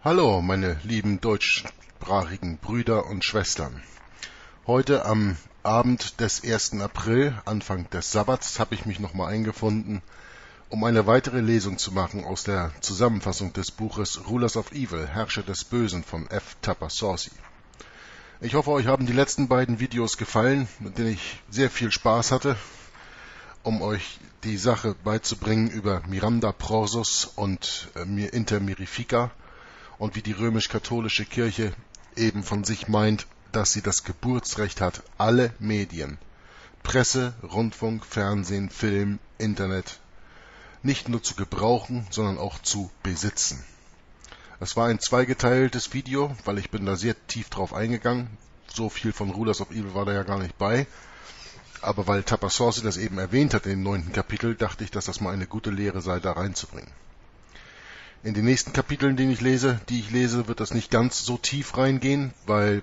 Hallo, meine lieben deutschsprachigen Brüder und Schwestern. Heute am Abend des 1. April, Anfang des Sabbats, habe ich mich nochmal eingefunden, um eine weitere Lesung zu machen aus der Zusammenfassung des Buches Rulers of Evil, Herrscher des Bösen von F. Tapasorsy. Ich hoffe, euch haben die letzten beiden Videos gefallen, mit denen ich sehr viel Spaß hatte, um euch die Sache beizubringen über Miranda Prorsus und Inter Mirifica und wie die römisch-katholische Kirche eben von sich meint, dass sie das Geburtsrecht hat, alle Medien, Presse, Rundfunk, Fernsehen, Film, Internet, nicht nur zu gebrauchen, sondern auch zu besitzen. Es war ein zweigeteiltes Video, weil ich bin da sehr tief drauf eingegangen. So viel von Rulers of Evil war da ja gar nicht bei. Aber weil Tapasorsy das eben erwähnt hat im 9. Kapitel, dachte ich, dass das mal eine gute Lehre sei, da reinzubringen. In den nächsten Kapiteln, die ich lese, wird das nicht ganz so tief reingehen, weil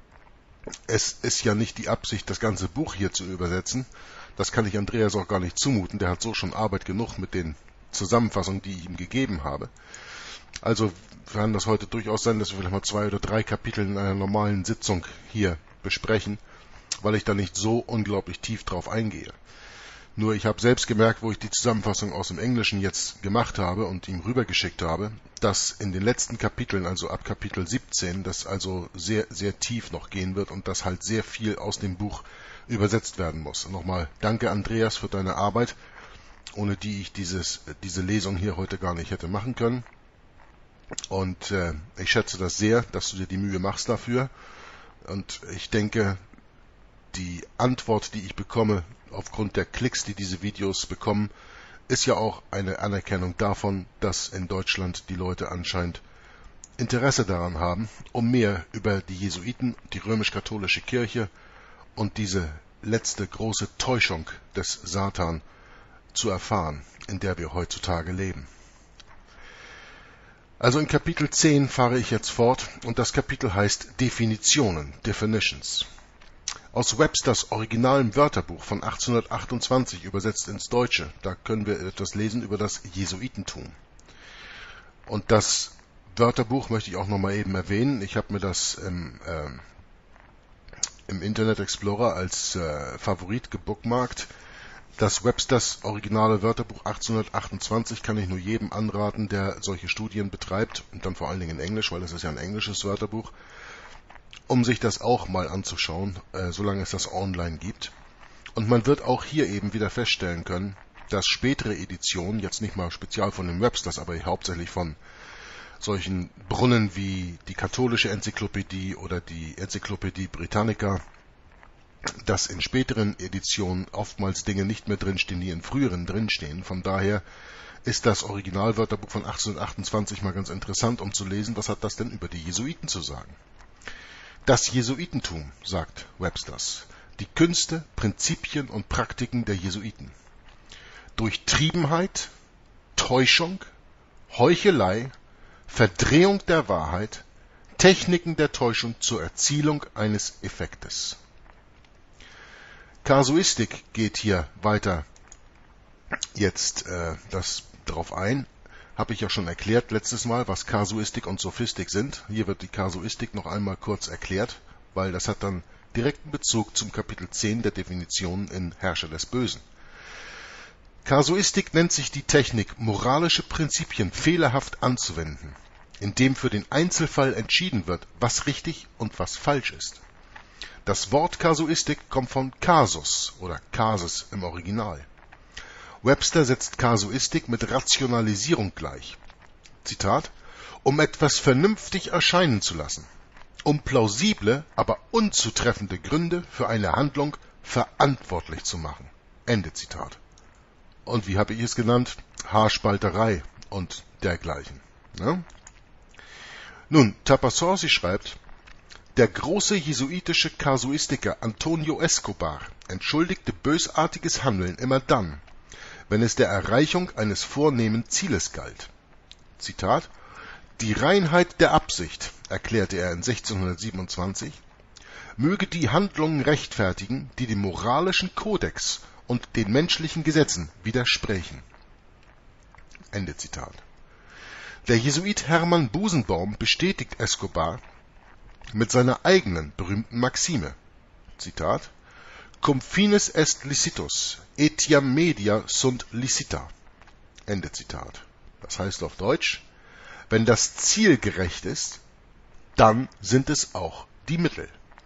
es ist ja nicht die Absicht, das ganze Buch hier zu übersetzen. Das kann ich Andreas auch gar nicht zumuten. Der hat so schon Arbeit genug mit den Zusammenfassungen, die ich ihm gegeben habe. Also kann das heute durchaus sein, dass wir vielleicht mal 2 oder 3 Kapitel in einer normalen Sitzung hier besprechen, weil ich da nicht so unglaublich tief drauf eingehe. Nur ich habe selbst gemerkt, wo ich die Zusammenfassung aus dem Englischen jetzt gemacht habe und ihm rübergeschickt habe, dass in den letzten Kapiteln, also ab Kapitel 17, das also sehr, sehr tief noch gehen wird und dass halt sehr viel aus dem Buch übersetzt werden muss. Nochmal danke Andreas für deine Arbeit, ohne die ich diese Lesung hier heute gar nicht hätte machen können. Und ich schätze das sehr, dass du dir die Mühe machst dafür. Und ich denke, die Antwort, die ich bekomme, aufgrund der Klicks, die diese Videos bekommen, ist ja auch eine Anerkennung davon, dass in Deutschland die Leute anscheinend Interesse daran haben, um mehr über die Jesuiten, die römisch-katholische Kirche und diese letzte große Täuschung des Satan zu erfahren, in der wir heutzutage leben. Also in Kapitel 10 fahre ich jetzt fort und das Kapitel heißt Definitionen, Definitions. Aus Websters originalem Wörterbuch von 1828 übersetzt ins Deutsche. Da können wir etwas lesen über das Jesuitentum. Und das Wörterbuch möchte ich auch nochmal eben erwähnen. Ich habe mir das im Internet Explorer als Favorit gebookmarkt. Das Websters originale Wörterbuch 1828 kann ich nur jedem anraten, der solche Studien betreibt. Und dann vor allen Dingen in Englisch, weil das ist ja ein englisches Wörterbuch. Um sich das auch mal anzuschauen, solange es das online gibt. Und man wird auch hier eben wieder feststellen können, dass spätere Editionen, jetzt nicht mal speziell von den Websters, aber hauptsächlich von solchen Brunnen wie die katholische Enzyklopädie oder die Enzyklopädie Britannica, dass in späteren Editionen oftmals Dinge nicht mehr drinstehen, die in früheren drinstehen. Von daher ist das Originalwörterbuch von 1828 mal ganz interessant, um zu lesen, was hat das denn über die Jesuiten zu sagen. Das Jesuitentum, sagt Websters, die Künste, Prinzipien und Praktiken der Jesuiten. Durchtriebenheit, Täuschung, Heuchelei, Verdrehung der Wahrheit, Techniken der Täuschung zur Erzielung eines Effektes. Kasuistik geht hier weiter jetzt darauf ein. Habe ich ja schon erklärt letztes Mal, was Kasuistik und Sophistik sind. Hier wird die Kasuistik noch einmal kurz erklärt, weil das hat dann direkten Bezug zum Kapitel 10 der Definitionen in Herrscher des Bösen. Kasuistik nennt sich die Technik, moralische Prinzipien fehlerhaft anzuwenden, indem für den Einzelfall entschieden wird, was richtig und was falsch ist. Das Wort Kasuistik kommt von Kasus oder Kasus im Original. Webster setzt Kasuistik mit Rationalisierung gleich. Zitat: um etwas vernünftig erscheinen zu lassen, um plausible, aber unzutreffende Gründe für eine Handlung verantwortlich zu machen. Ende Zitat. Und wie habe ich es genannt? Haarspalterei und dergleichen. Ne? Nun, Tapasorsy schreibt, der große jesuitische Kasuistiker Antonio Escobar entschuldigte bösartiges Handeln immer dann, wenn es der Erreichung eines vornehmen Zieles galt. Zitat: die Reinheit der Absicht, erklärte er in 1627, möge die Handlungen rechtfertigen, die dem moralischen Kodex und den menschlichen Gesetzen widersprächen. Ende Zitat. Der Jesuit Hermann Busenbaum bestätigt Escobar mit seiner eigenen berühmten Maxime. Zitat: Cum finis est licitus, etiam media sunt licita. Ende Zitat. Das heißt auf Deutsch, wenn das Ziel gerecht ist, dann sind es auch die Mittel.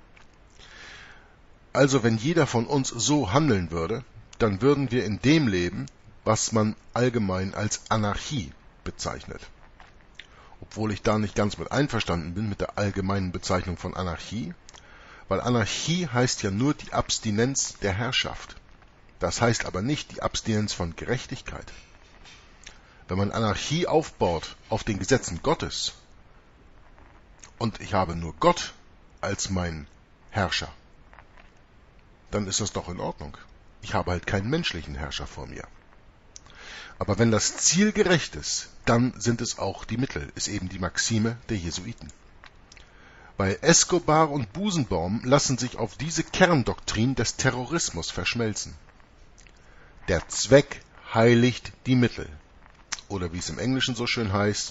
Also wenn jeder von uns so handeln würde, dann würden wir in dem leben, was man allgemein als Anarchie bezeichnet. Obwohl ich da nicht ganz mit einverstanden bin mit der allgemeinen Bezeichnung von Anarchie, weil Anarchie heißt ja nur die Abstinenz der Herrschaft. Das heißt aber nicht die Abstinenz von Gerechtigkeit. Wenn man Anarchie aufbaut auf den Gesetzen Gottes und ich habe nur Gott als mein Herrscher, dann ist das doch in Ordnung. Ich habe halt keinen menschlichen Herrscher vor mir. Aber wenn das Ziel gerecht ist, dann sind es auch die Mittel, ist eben die Maxime der Jesuiten. Bei Escobar und Busenbaum lassen sich auf diese Kerndoktrin des Terrorismus verschmelzen. Der Zweck heiligt die Mittel. Oder wie es im Englischen so schön heißt,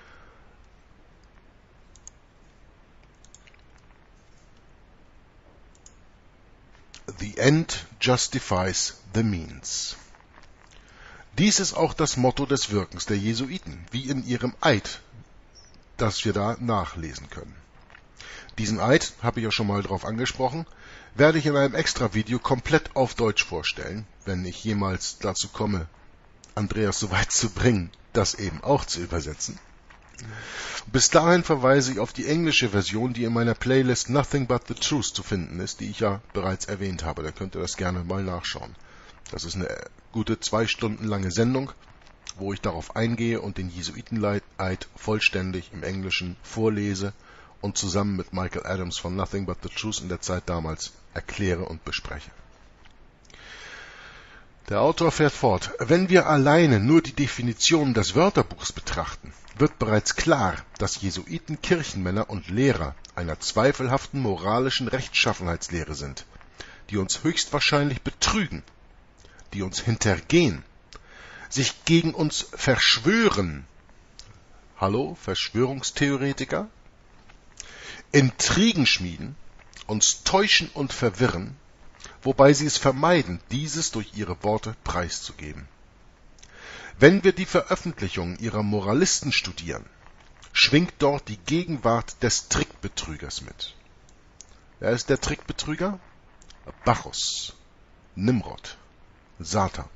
The end justifies the means. Dies ist auch das Motto des Wirkens der Jesuiten, wie in ihrem Eid, das wir da nachlesen können. Diesen Eid, habe ich ja schon mal drauf angesprochen, werde ich in einem Extra-Video komplett auf Deutsch vorstellen, wenn ich jemals dazu komme, Andreas so weit zu bringen, das eben auch zu übersetzen. Bis dahin verweise ich auf die englische Version, die in meiner Playlist Nothing But The Truth zu finden ist, die ich ja bereits erwähnt habe. Da könnt ihr das gerne mal nachschauen. Das ist eine gute 2 Stunden lange Sendung, wo ich darauf eingehe und den Jesuiteneid vollständig im Englischen vorlese und zusammen mit Michael Adams von Nothing But The Truth in der Zeit damals erkläre und bespreche. Der Autor fährt fort: Wenn wir alleine nur die Definition des Wörterbuchs betrachten, wird bereits klar, dass Jesuiten Kirchenmänner und Lehrer einer zweifelhaften moralischen Rechtschaffenheitslehre sind, die uns höchstwahrscheinlich betrügen, die uns hintergehen, sich gegen uns verschwören. Hallo, Verschwörungstheoretiker? Intrigen schmieden, uns täuschen und verwirren, wobei sie es vermeiden, dieses durch ihre Worte preiszugeben. Wenn wir die Veröffentlichungen ihrer Moralisten studieren, schwingt dort die Gegenwart des Trickbetrügers mit. Wer ist der Trickbetrüger? Bacchus, Nimrod, Satan.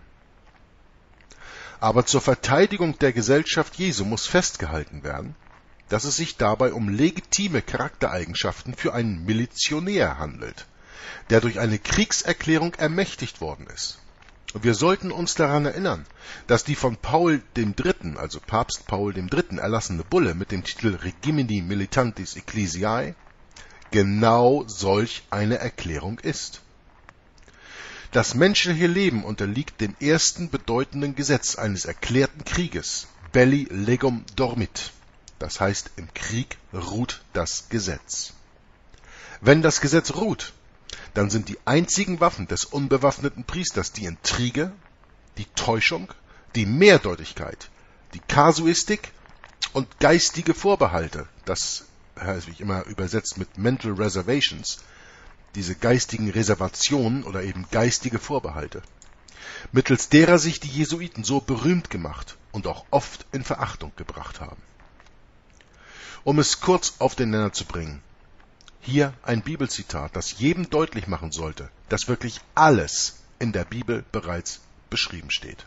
Aber zur Verteidigung der Gesellschaft Jesu muss festgehalten werden, dass es sich dabei um legitime Charaktereigenschaften für einen Milizionär handelt, der durch eine Kriegserklärung ermächtigt worden ist. Und wir sollten uns daran erinnern, dass die von Paul III., also Papst Paul III., erlassene Bulle mit dem Titel Regimini Militantis Ecclesiae genau solch eine Erklärung ist. Das menschliche Leben unterliegt dem ersten bedeutenden Gesetz eines erklärten Krieges, belli legum dormit. Das heißt, im Krieg ruht das Gesetz. Wenn das Gesetz ruht, dann sind die einzigen Waffen des unbewaffneten Priesters die Intrige, die Täuschung, die Mehrdeutigkeit, die Kasuistik und geistige Vorbehalte. Das habe ich immer übersetzt mit Mental Reservations, diese geistigen Reservationen oder eben geistige Vorbehalte, mittels derer sich die Jesuiten so berühmt gemacht und auch oft in Verachtung gebracht haben. Um es kurz auf den Nenner zu bringen, hier ein Bibelzitat, das jedem deutlich machen sollte, dass wirklich alles in der Bibel bereits beschrieben steht.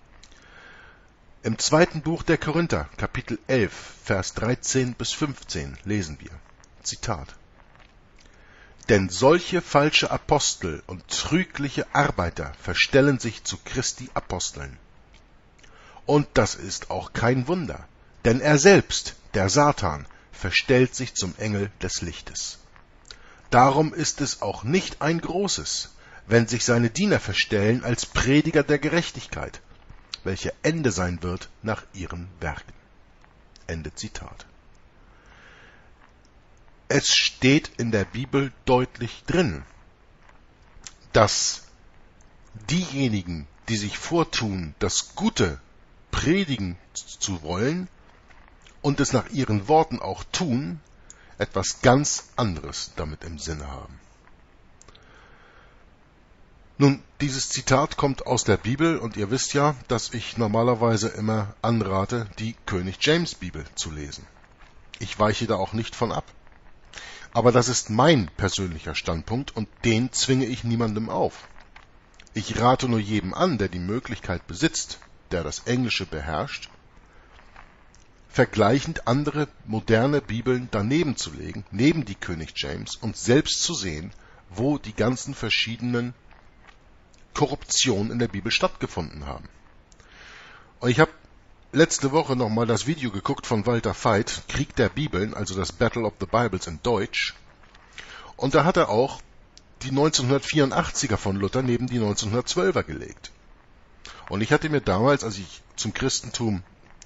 Im 2. Buch der Korinther, Kapitel 11, Vers 13 bis 15 lesen wir, Zitat: Denn solche falsche Apostel und trügliche Arbeiter verstellen sich zu Christi Aposteln. Und das ist auch kein Wunder, denn er selbst, der Satan, verstellt sich zum Engel des Lichtes. Darum ist es auch nicht ein großes, wenn sich seine Diener verstellen als Prediger der Gerechtigkeit, welcher Ende sein wird nach ihren Werken. Ende Zitat. Es steht in der Bibel deutlich drin, dass die sich vortun, das Gute predigen zu wollen, und es nach ihren Worten auch tun, etwas ganz anderes damit im Sinne haben. Nun, dieses Zitat kommt aus der Bibel und ihr wisst ja, dass ich normalerweise immer anrate, die König James Bibel zu lesen. Ich weiche da auch nicht von ab. Aber das ist mein persönlicher Standpunkt und den zwinge ich niemandem auf. Ich rate nur jedem an, der die Möglichkeit besitzt, der das Englische beherrscht, vergleichend andere moderne Bibeln daneben zu legen, neben die König James, und selbst zu sehen, wo die ganzen verschiedenen Korruptionen in der Bibel stattgefunden haben. Und ich habe letzte Woche nochmal das Video geguckt von Walter Veit, Krieg der Bibeln, also das Battle of the Bibles in Deutsch. Und da hat er auch die 1984er von Luther neben die 1912er gelegt. Und ich hatte mir damals, als ich zum Christentum,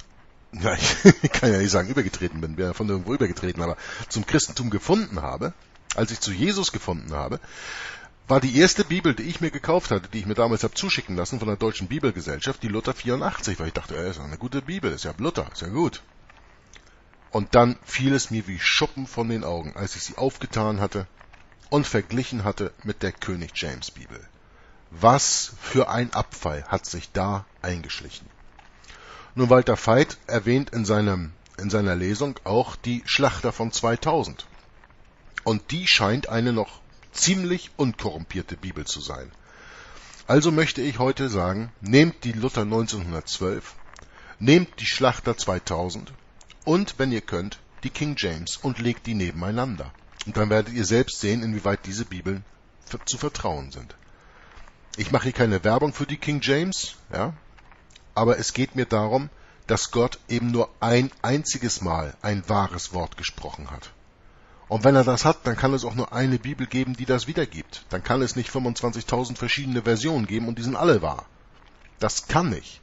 ich kann ja nicht sagen übergetreten bin, bin ja von irgendwo übergetreten, aber zum Christentum gefunden habe, als ich zu Jesus gefunden habe, war die erste Bibel, die ich mir gekauft hatte, die ich mir damals habe zuschicken lassen von der Deutschen Bibelgesellschaft, die Luther 84, weil ich dachte, ist eine gute Bibel, ist ja Luther, ist ja gut. Und dann fiel es mir wie Schuppen von den Augen, als ich sie aufgetan hatte und verglichen hatte mit der König James Bibel. Was für ein Abfall hat sich da eingeschlichen. Nun, Walter Veit erwähnt in seiner Lesung auch die Schlachter von 2000. Und die scheint eine noch ziemlich unkorrumpierte Bibel zu sein. Also möchte ich heute sagen, nehmt die Luther 1912, nehmt die Schlachter 2000 und, wenn ihr könnt, die King James und legt die nebeneinander. Und dann werdet ihr selbst sehen, inwieweit diese Bibeln zu vertrauen sind. Ich mache hier keine Werbung für die King James, ja, aber es geht mir darum, dass Gott eben nur ein einziges Mal ein wahres Wort gesprochen hat. Und wenn er das hat, dann kann es auch nur eine Bibel geben, die das wiedergibt. Dann kann es nicht 25.000 verschiedene Versionen geben und die sind alle wahr. Das kann nicht.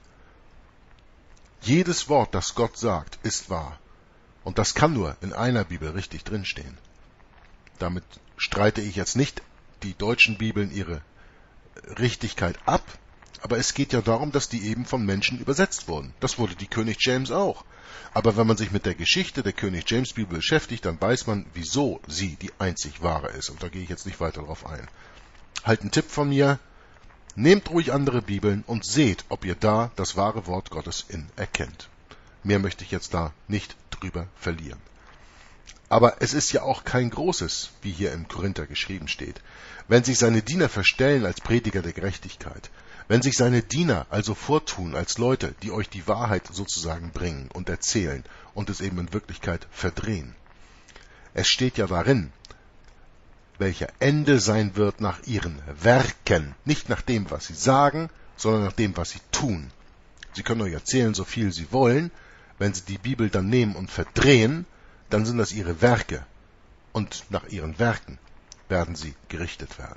Jedes Wort, das Gott sagt, ist wahr. Und das kann nur in einer Bibel richtig drinstehen. Damit streite ich jetzt nicht die deutschen Bibeln ihre Richtigkeit ab, aber es geht ja darum, dass die eben von Menschen übersetzt wurden. Das wurde die König James auch. Aber wenn man sich mit der Geschichte der König James Bibel beschäftigt, dann weiß man, wieso sie die einzig wahre ist. Und da gehe ich jetzt nicht weiter drauf ein. Halt ein Tipp von mir, nehmt ruhig andere Bibeln und seht, ob ihr da das wahre Wort Gottes in erkennt. Mehr möchte ich jetzt da nicht drüber verlieren. Aber es ist ja auch kein Großes, wie hier im Korinther geschrieben steht. Wenn sich seine Diener verstellen als Prediger der Gerechtigkeit, wenn sich seine Diener also vortun als Leute, die euch die Wahrheit sozusagen bringen und erzählen und es eben in Wirklichkeit verdrehen. Es steht ja darin, welcher Ende sein wird nach ihren Werken, nicht nach dem, was sie sagen, sondern nach dem, was sie tun. Sie können euch erzählen, so viel sie wollen, wenn sie die Bibel dann nehmen und verdrehen, dann sind das ihre Werke und nach ihren Werken werden sie gerichtet werden.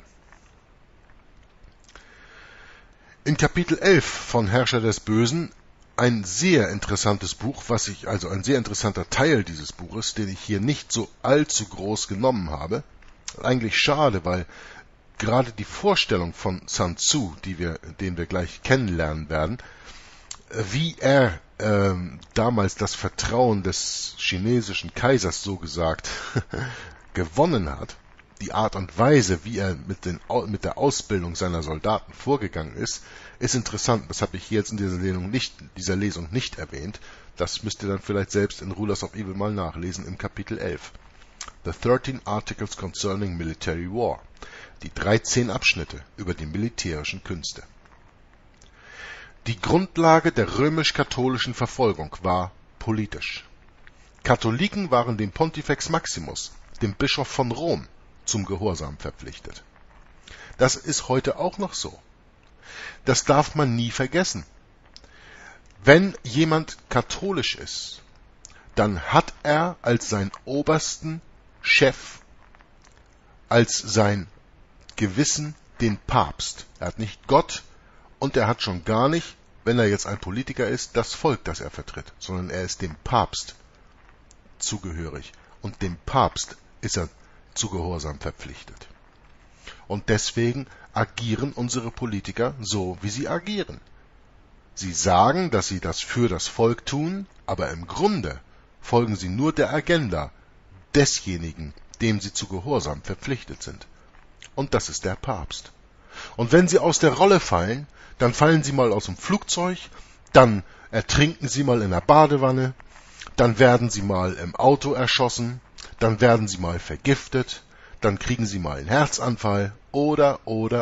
In Kapitel 11 von Herrscher des Bösen ein sehr interessantes Buch, ein sehr interessanter Teil dieses Buches, den ich hier nicht so allzu groß genommen habe. Eigentlich schade, weil gerade die Vorstellung von Sun Tzu, den wir gleich kennenlernen werden, wie er damals das Vertrauen des chinesischen Kaisers so gesagt gewonnen hat, die Art und Weise, wie er mit der Ausbildung seiner Soldaten vorgegangen ist interessant. Das habe ich hier jetzt in dieser Lesung nicht erwähnt. Das müsst ihr dann vielleicht selbst in Rulers of Evil mal nachlesen im Kapitel 11. The 13 Articles Concerning Military War. Die 13 Abschnitte über die militärischen Künste. Die Grundlage der römisch-katholischen Verfolgung war politisch. Katholiken waren dem Pontifex Maximus, dem Bischof von Rom, zum Gehorsam verpflichtet. Das ist heute auch noch so. Das darf man nie vergessen. Wenn jemand katholisch ist, dann hat er als seinen obersten Chef, als sein Gewissen den Papst. Er hat nicht Gott und er hat schon gar nicht, wenn er jetzt ein Politiker ist, das Volk, das er vertritt, sondern er ist dem Papst zugehörig. Und dem Papst ist er zu Gehorsam verpflichtet. Und deswegen agieren unsere Politiker so, wie sie agieren. Sie sagen, dass sie das für das Volk tun, aber im Grunde folgen sie nur der Agenda desjenigen, dem sie zu Gehorsam verpflichtet sind. Und das ist der Papst. Und wenn sie aus der Rolle fallen, dann fallen sie mal aus dem Flugzeug, dann ertrinken sie mal in der Badewanne, dann werden sie mal im Auto erschossen, dann werden sie mal vergiftet, dann kriegen sie mal einen Herzanfall oder.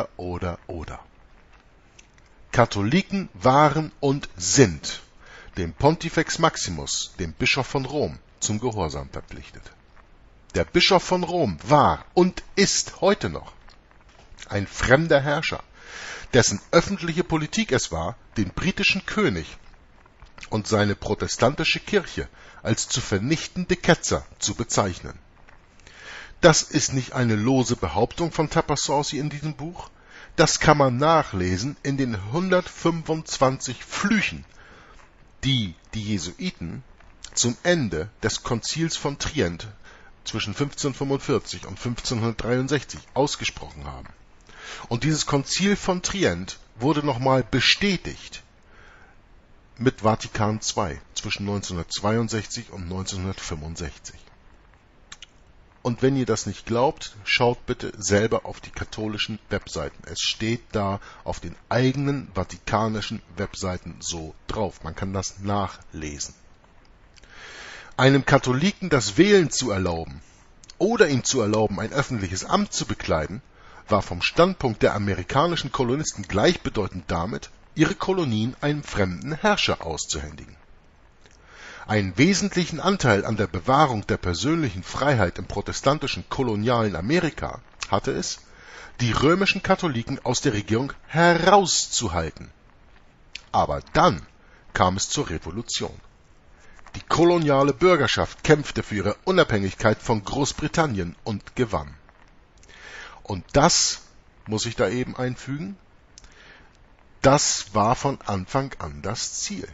Katholiken waren und sind dem Pontifex Maximus, dem Bischof von Rom, zum Gehorsam verpflichtet. Der Bischof von Rom war und ist heute noch ein fremder Herrscher, dessen öffentliche Politik es war, den britischen König und seine protestantische Kirche als zu vernichtende Ketzer zu bezeichnen. Das ist nicht eine lose Behauptung von Tapassauci in diesem Buch. Das kann man nachlesen in den 125 Flüchen, die die Jesuiten zum Ende des Konzils von Trient zwischen 1545 und 1563 ausgesprochen haben. Und dieses Konzil von Trient wurde nochmal bestätigt mit Vatikan II zwischen 1962 und 1965. Und wenn ihr das nicht glaubt, schaut bitte selber auf die katholischen Webseiten. Es steht da auf den eigenen vatikanischen Webseiten so drauf. Man kann das nachlesen. Einem Katholiken das Wählen zu erlauben oder ihm zu erlauben, ein öffentliches Amt zu bekleiden, war vom Standpunkt der amerikanischen Kolonisten gleichbedeutend damit, ihre Kolonien einem fremden Herrscher auszuhändigen. Einen wesentlichen Anteil an der Bewahrung der persönlichen Freiheit im protestantischen kolonialen Amerika hatte es, die römischen Katholiken aus der Regierung herauszuhalten. Aber dann kam es zur Revolution. Die koloniale Bürgerschaft kämpfte für ihre Unabhängigkeit von Großbritannien und gewann. Und das, muss ich da eben einfügen, das war von Anfang an das Ziel.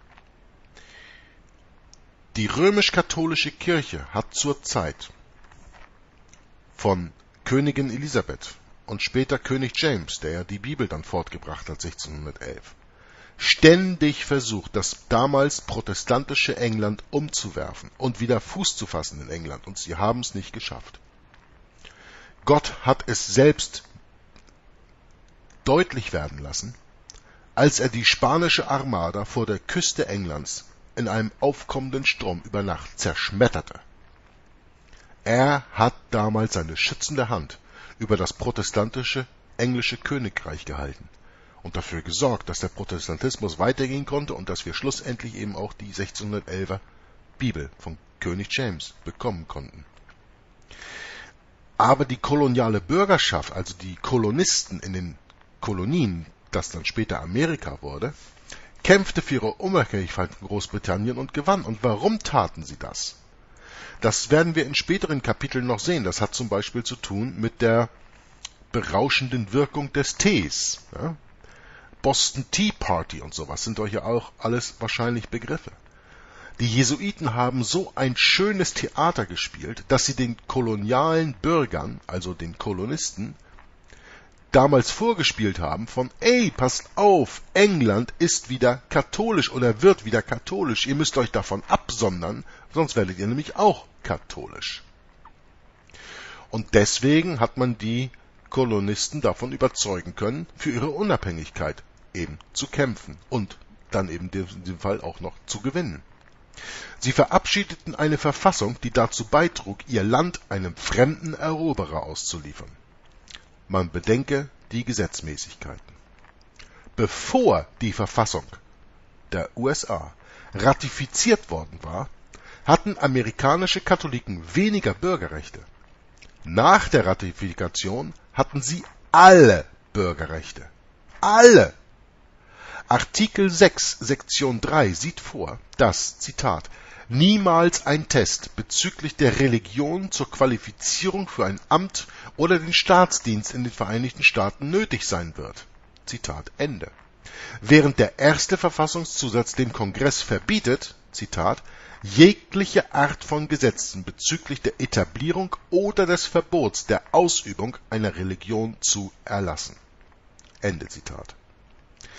Die römisch-katholische Kirche hat zur Zeit von Königin Elisabeth und später König James, der ja die Bibel dann fortgebracht hat 1611, ständig versucht, das damals protestantische England umzuwerfen und wieder Fuß zu fassen in England, und sie haben es nicht geschafft. Gott hat es selbst deutlich werden lassen, als er die spanische Armada vor der Küste Englands in einem aufkommenden Sturm über Nacht zerschmetterte. Er hat damals seine schützende Hand über das protestantische englische Königreich gehalten und dafür gesorgt, dass der Protestantismus weitergehen konnte und dass wir schlussendlich eben auch die 1611er Bibel von König James bekommen konnten. Aber die koloniale Bürgerschaft, also die Kolonisten in den Kolonien, das dann später Amerika wurde, kämpfte für ihre Unabhängigkeit in Großbritannien und gewann. Und warum taten sie das? Das werden wir in späteren Kapiteln noch sehen. Das hat zum Beispiel zu tun mit der berauschenden Wirkung des Tees. Ja? Boston Tea Party und sowas sind euch ja auch alles wahrscheinlich Begriffe. Die Jesuiten haben so ein schönes Theater gespielt, dass sie den kolonialen Bürgern, also den Kolonisten, damals vorgespielt haben von, ey, passt auf, England ist wieder katholisch oder wird wieder katholisch, ihr müsst euch davon absondern, sonst werdet ihr nämlich auch katholisch. Und deswegen hat man die Kolonisten davon überzeugen können, für ihre Unabhängigkeit eben zu kämpfen und dann eben in diesem Fall auch noch zu gewinnen. Sie verabschiedeten eine Verfassung, die dazu beitrug, ihr Land einem fremden Eroberer auszuliefern. Man bedenke die Gesetzmäßigkeiten. Bevor die Verfassung der USA ratifiziert worden war, hatten amerikanische Katholiken weniger Bürgerrechte. Nach der Ratifikation hatten sie alle Bürgerrechte. Alle! Artikel 6, Sektion 3 sieht vor, dass, Zitat, niemals ein Test bezüglich der Religion zur Qualifizierung für ein Amt oder den Staatsdienst in den Vereinigten Staaten nötig sein wird. Zitat Ende. Während der erste Verfassungszusatz dem Kongress verbietet, Zitat, jegliche Art von Gesetzen bezüglich der Etablierung oder des Verbots der Ausübung einer Religion zu erlassen. Ende Zitat.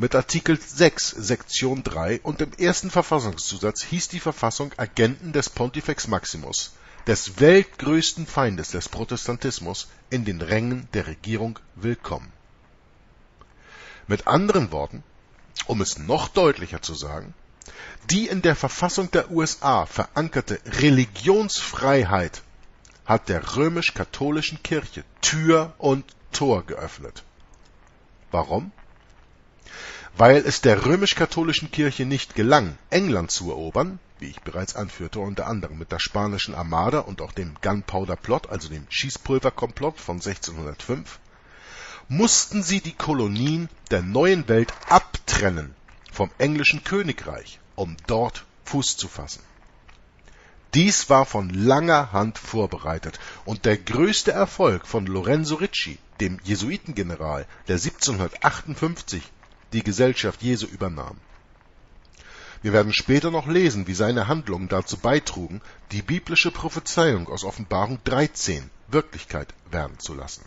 mit Artikel 6, Sektion 3 und im ersten Verfassungszusatz hieß die Verfassung Agenten des Pontifex Maximus, des weltgrößten Feindes des Protestantismus, in den Rängen der Regierung willkommen. Mit anderen Worten, um es noch deutlicher zu sagen, die in der Verfassung der USA verankerte Religionsfreiheit hat der römisch-katholischen Kirche Tür und Tor geöffnet. Warum? Weil es der römisch-katholischen Kirche nicht gelang, England zu erobern, wie ich bereits anführte, unter anderem mit der spanischen Armada und auch dem Gunpowder Plot, also dem Schießpulverkomplott von 1605, mussten sie die Kolonien der neuen Welt abtrennen vom englischen Königreich, um dort Fuß zu fassen. Dies war von langer Hand vorbereitet und der größte Erfolg von Lorenzo Ricci, dem Jesuitengeneral, der 1758 die Gesellschaft Jesu übernahm. Wir werden später noch lesen, wie seine Handlungen dazu beitrugen, die biblische Prophezeiung aus Offenbarung 13 Wirklichkeit werden zu lassen.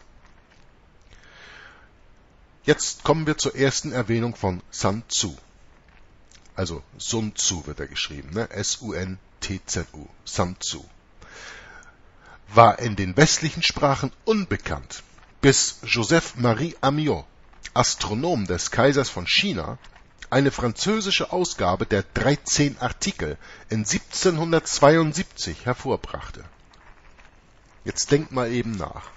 Jetzt kommen wir zur ersten Erwähnung von Sun Tzu. Also Sun Tzu wird er geschrieben, ne? S-U-N-T-Z-U, Sun Tzu. War in den westlichen Sprachen unbekannt, bis Joseph Marie Amiot, Astronom des Kaisers von China, eine französische Ausgabe der 13 Artikel in 1772 hervorbrachte. Jetzt denkt mal eben nach.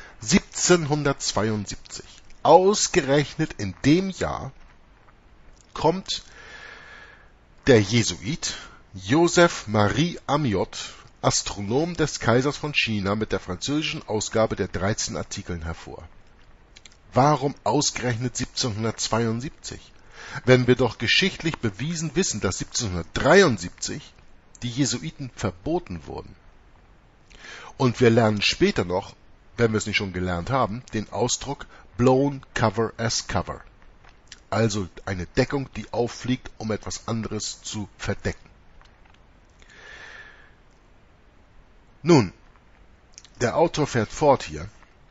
1772. Ausgerechnet in dem Jahr kommt der Jesuit Joseph Marie Amiot, Astronom des Kaisers von China, mit der französischen Ausgabe der 13 Artikeln hervor. Warum ausgerechnet 1772? Wenn wir doch geschichtlich bewiesen wissen, dass 1773 die Jesuiten verboten wurden. Und wir lernen später noch, wenn wir es nicht schon gelernt haben, den Ausdruck blown cover as cover. Also eine Deckung, die auffliegt, um etwas anderes zu verdecken. Nun, der Autor fährt fort hier,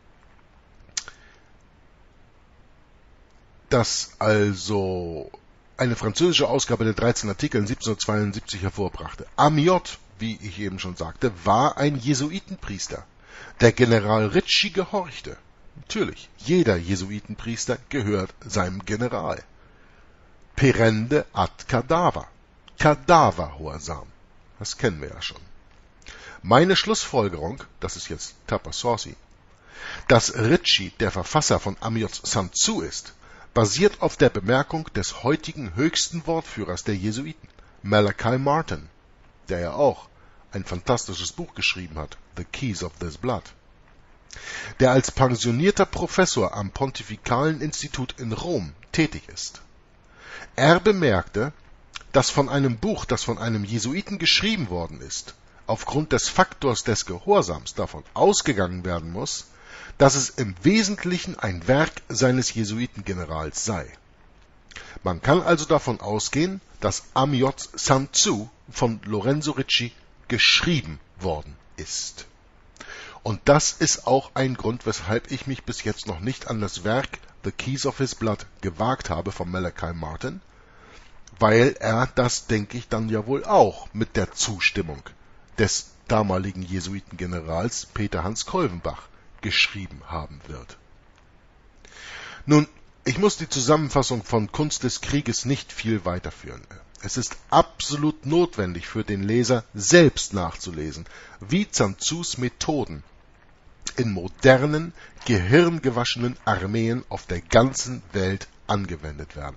dass also eine französische Ausgabe der 13 Artikel in 1772 hervorbrachte. Amiot, wie ich eben schon sagte, war ein Jesuitenpriester. Der General Ricci gehorchte. Natürlich, jeder Jesuitenpriester gehört seinem General. Perende ad cadaver. Kadavergehorsam. Das kennen wir ja schon. Meine Schlussfolgerung, das ist jetzt Tapasorsi, dass Ricci der Verfasser von Amiots Sun Tzu ist, basiert auf der Bemerkung des heutigen höchsten Wortführers der Jesuiten, Malachi Martin, der ja auch ein fantastisches Buch geschrieben hat, The Keys of this Blood, der als pensionierter Professor am Pontifikalen Institut in Rom tätig ist. Er bemerkte, dass von einem Buch, das von einem Jesuiten geschrieben worden ist, aufgrund des Faktors des Gehorsams davon ausgegangen werden muss, dass es im Wesentlichen ein Werk seines Jesuitengenerals sei. Man kann also davon ausgehen, dass Amiots Sun Tzu von Lorenzo Ricci geschrieben worden ist. Und das ist auch ein Grund, weshalb ich mich bis jetzt noch nicht an das Werk The Keys of His Blood gewagt habe von Malachi Martin, weil er das, denke ich, dann ja wohl auch mit der Zustimmung des damaligen Jesuitengenerals Peter Hans Kolvenbach geschrieben haben wird. Nun, ich muss die Zusammenfassung von Kunst des Krieges nicht viel weiterführen. Es ist absolut notwendig für den Leser selbst nachzulesen, wie Sun Tzus Methoden in modernen, gehirngewaschenen Armeen auf der ganzen Welt angewendet werden.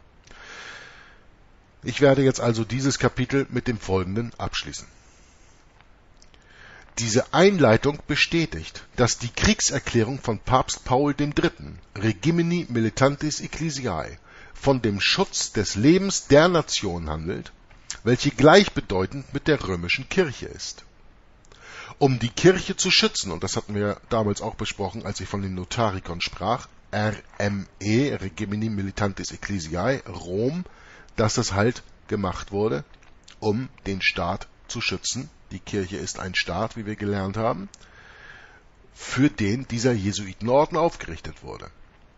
Ich werde jetzt also dieses Kapitel mit dem Folgenden abschließen. Diese Einleitung bestätigt, dass die Kriegserklärung von Papst Paul III. Regimini Militantis Ecclesiae von dem Schutz des Lebens der Nation handelt, welche gleichbedeutend mit der römischen Kirche ist. Um die Kirche zu schützen, und das hatten wir damals auch besprochen, als ich von den Notarikon sprach, RME, Regimini Militantis Ecclesiae, Rom, dass das halt gemacht wurde, um den Staat zu schützen. Die Kirche ist ein Staat, wie wir gelernt haben, für den dieser Jesuitenorden aufgerichtet wurde.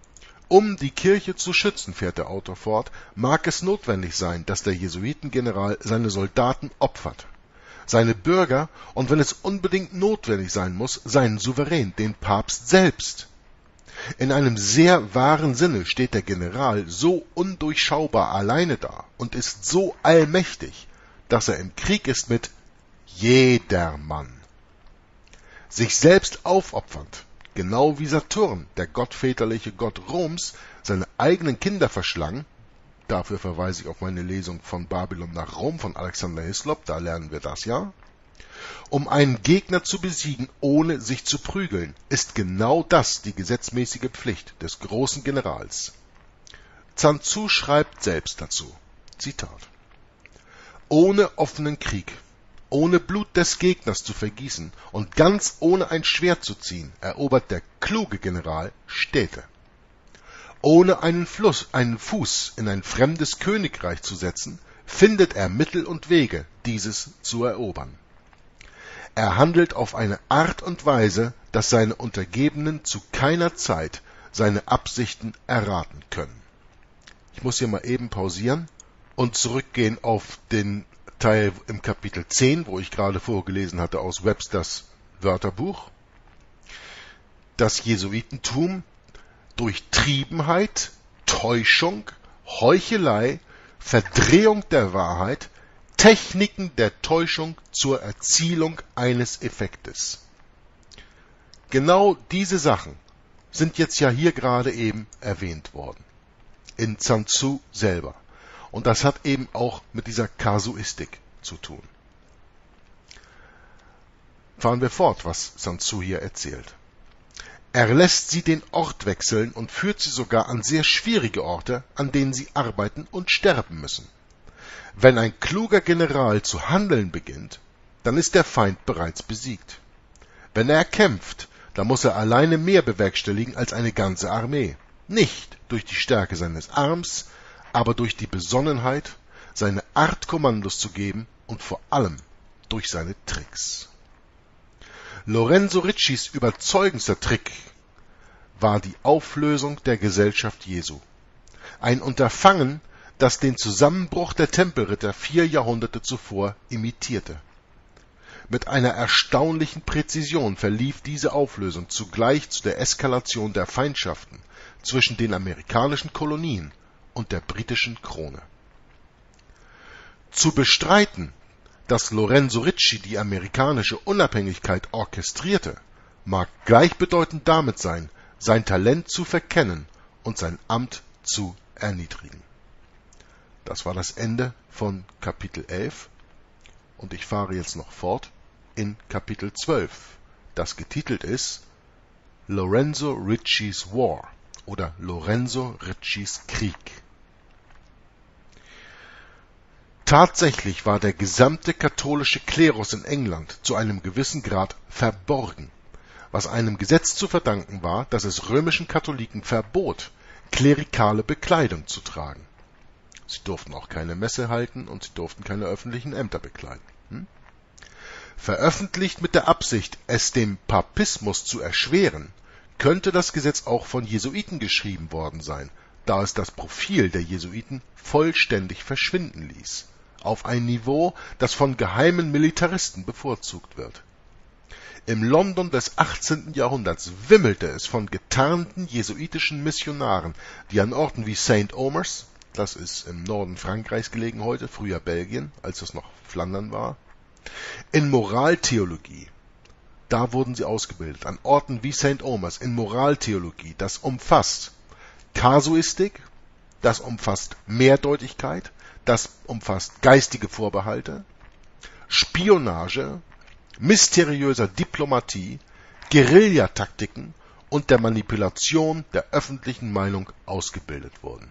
Um die Kirche zu schützen, fährt der Autor fort, mag es notwendig sein, dass der Jesuitengeneral seine Soldaten opfert, seine Bürger und, wenn es unbedingt notwendig sein muss, seinen Souverän, den Papst selbst. In einem sehr wahren Sinne steht der General so undurchschaubar alleine da und ist so allmächtig, dass er im Krieg ist mit jedermann. Sich selbst aufopfernd, genau wie Saturn, der gottväterliche Gott Roms, seine eigenen Kinder verschlang, dafür verweise ich auf meine Lesung von Babylon nach Rom von Alexander Hislop, da lernen wir das ja, um einen Gegner zu besiegen, ohne sich zu prügeln, ist genau das die gesetzmäßige Pflicht des großen Generals. Sun Tzu schreibt selbst dazu, Zitat: Ohne offenen Krieg, ohne Blut des Gegners zu vergießen und ganz ohne ein Schwert zu ziehen, erobert der kluge General Städte. Ohne einen Fuß in ein fremdes Königreich zu setzen, findet er Mittel und Wege, dieses zu erobern. Er handelt auf eine Art und Weise, dass seine Untergebenen zu keiner Zeit seine Absichten erraten können. Ich muss hier mal eben pausieren und zurückgehen auf den Teil im Kapitel 10, wo ich gerade vorgelesen hatte aus Websters Wörterbuch. Das Jesuitentum durch Triebenheit, Täuschung, Heuchelei, Verdrehung der Wahrheit, Techniken der Täuschung zur Erzielung eines Effektes. Genau diese Sachen sind jetzt ja hier gerade eben erwähnt worden. In Sun Tzu selber. Und das hat eben auch mit dieser Kasuistik zu tun. Fahren wir fort, was Sun Tzu hier erzählt. Er lässt sie den Ort wechseln und führt sie sogar an sehr schwierige Orte, an denen sie arbeiten und sterben müssen. Wenn ein kluger General zu handeln beginnt, dann ist der Feind bereits besiegt. Wenn er kämpft, dann muss er alleine mehr bewerkstelligen als eine ganze Armee. Nicht durch die Stärke seines Arms, aber durch die Besonnenheit, seine Art Kommandos zu geben und vor allem durch seine Tricks. Lorenzo Riccis überzeugendster Trick war die Auflösung der Gesellschaft Jesu. Ein Unterfangen, das den Zusammenbruch der Tempelritter 4 Jahrhunderte zuvor imitierte. Mit einer erstaunlichen Präzision verlief diese Auflösung zugleich zu der Eskalation der Feindschaften zwischen den amerikanischen Kolonien und der britischen Krone. Zu bestreiten, dass Lorenzo Ricci die amerikanische Unabhängigkeit orchestrierte, mag gleichbedeutend damit sein, sein Talent zu verkennen und sein Amt zu erniedrigen. Das war das Ende von Kapitel 11 und ich fahre jetzt noch fort in Kapitel 12, das getitelt ist Lorenzo Ricci's War oder Lorenzo Riccis Krieg. Tatsächlich war der gesamte katholische Klerus in England zu einem gewissen Grad verborgen, was einem Gesetz zu verdanken war, das es römischen Katholiken verbot, klerikale Bekleidung zu tragen. Sie durften auch keine Messe halten und sie durften keine öffentlichen Ämter bekleiden. Veröffentlicht mit der Absicht, es dem Papismus zu erschweren, könnte das Gesetz auch von Jesuiten geschrieben worden sein, da es das Profil der Jesuiten vollständig verschwinden ließ, auf ein Niveau, das von geheimen Militaristen bevorzugt wird. Im London des 18. Jahrhunderts wimmelte es von getarnten jesuitischen Missionaren, die an Orten wie St. Omers, das ist im Norden Frankreichs gelegen heute, früher Belgien, als es noch Flandern war, in Moraltheologie, da wurden sie ausgebildet, an Orten wie St. Omers, in Moraltheologie, das umfasst Kasuistik, das umfasst Mehrdeutigkeit, das umfasst geistige Vorbehalte, Spionage, mysteriöser Diplomatie, Guerillataktiken und der Manipulation der öffentlichen Meinung ausgebildet wurden.